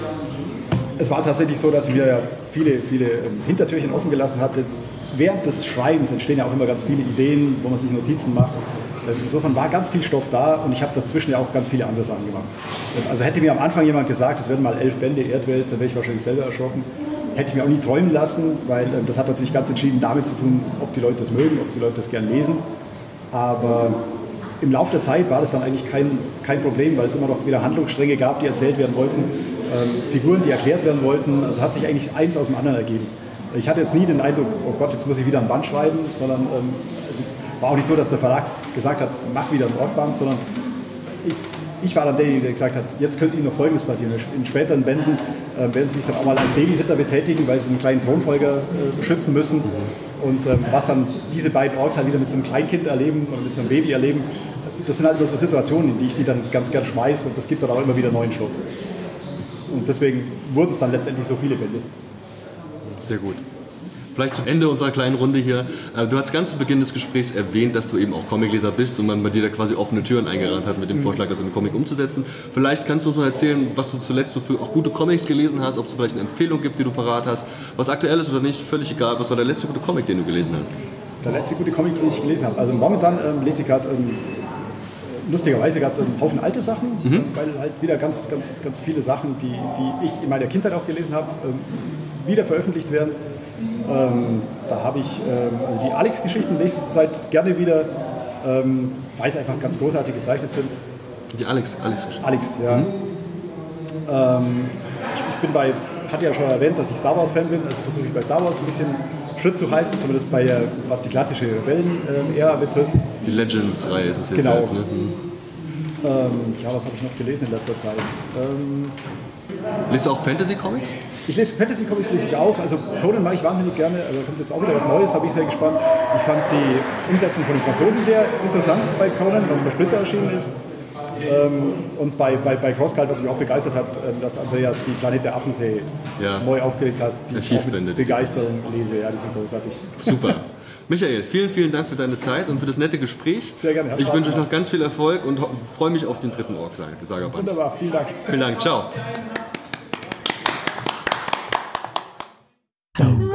Es war tatsächlich so, dass ich mir ja viele, viele ähm, Hintertürchen offen gelassen hatte. Während des Schreibens entstehen ja auch immer ganz viele Ideen, wo man sich Notizen macht. Ähm, insofern war ganz viel Stoff da und ich habe dazwischen ja auch ganz viele andere Sachen gemacht. Ähm, also hätte mir am Anfang jemand gesagt, es werden mal elf Bände Erdwelt, dann wäre ich wahrscheinlich selber erschrocken. Hätte ich mir auch nie träumen lassen, weil ähm, das hat natürlich ganz entschieden damit zu tun, ob die Leute das mögen, ob die Leute das gern lesen. Aber im Laufe der Zeit war das dann eigentlich kein, kein Problem, weil es immer noch wieder Handlungsstränge gab, die erzählt werden wollten, ähm, Figuren, die erklärt werden wollten. Also hat sich eigentlich eins aus dem anderen ergeben. Ich hatte jetzt nie den Eindruck, oh Gott, jetzt muss ich wieder ein Band schreiben, sondern ähm, also war auch nicht so, dass der Verlag gesagt hat, mach wieder ein Ortband, sondern ich, ich war dann derjenige, der gesagt hat, jetzt könnte Ihnen noch Folgendes passieren. In späteren Bänden äh, werden Sie sich dann auch mal als Babysitter betätigen, weil Sie einen kleinen Thronfolger äh, beschützen müssen. Und ähm, was dann diese beiden Orks halt wieder mit so einem Kleinkind erleben oder mit so einem Baby erleben, das sind halt nur so Situationen, in die ich die dann ganz gern schmeiße und das gibt dann auch immer wieder neuen Stoff. Und deswegen wurden es dann letztendlich so viele Bände. Sehr gut. Vielleicht zum Ende unserer kleinen Runde hier. Du hast ganz zu Beginn des Gesprächs erwähnt, dass du eben auch Comicleser bist und man bei dir da quasi offene Türen eingerannt hat mit dem Vorschlag, das in einen Comic umzusetzen. Vielleicht kannst du uns noch erzählen, was du zuletzt so für auch gute Comics gelesen hast, ob es vielleicht eine Empfehlung gibt, die du parat hast, was aktuell ist oder nicht, völlig egal. Was war der letzte gute Comic, den du gelesen hast? Der letzte gute Comic, den ich gelesen habe. Also momentan ähm, lese ich gerade ähm, lustigerweise gerade einen Haufen alte Sachen, mhm. weil halt wieder ganz, ganz, ganz viele Sachen, die, die ich in meiner Kindheit auch gelesen habe, ähm, wieder veröffentlicht werden. Ähm, da habe ich ähm, also die Alex-Geschichten lese ich zurzeit gerne wieder, ähm, weil sie einfach ganz großartig gezeichnet sind. Die Alex, Alex. Alex, ja. Mhm. Ähm, ich bin bei, hatte ja schon erwähnt, dass ich Star Wars-Fan bin, also versuche ich bei Star Wars ein bisschen Schritt zu halten, zumindest bei der, was die klassische Rebellen-Ära betrifft. Die Legends-Reihe ist es jetzt. Genau. Jetzt, ne? Mhm. Ähm, ja, was habe ich noch gelesen in letzter Zeit? Ähm, Liest du auch Fantasy-Comics? Ich lese Fantasy-Comics lese ich auch. Also Conan mag ich wahnsinnig gerne. Also da kommt jetzt auch wieder was Neues, da bin ich sehr gespannt. Ich fand die Umsetzung von den Franzosen sehr interessant bei Conan, was bei Splitter erschienen ist. Ähm, und bei, bei, bei Crosscult, was mich auch begeistert hat, äh, dass Andreas die Planet der Affen-Serie ja. neu aufgelegt hat, die ich auch mit Begeisterung lese. Ja, die sind großartig. Super. Michael, vielen, vielen Dank für deine Zeit und für das nette Gespräch. Sehr gerne. Ich wünsche euch noch ganz viel Erfolg und freue mich auf den dritten Ork-Sagerband. Wunderbar, vielen Dank. Vielen Dank, ciao. No.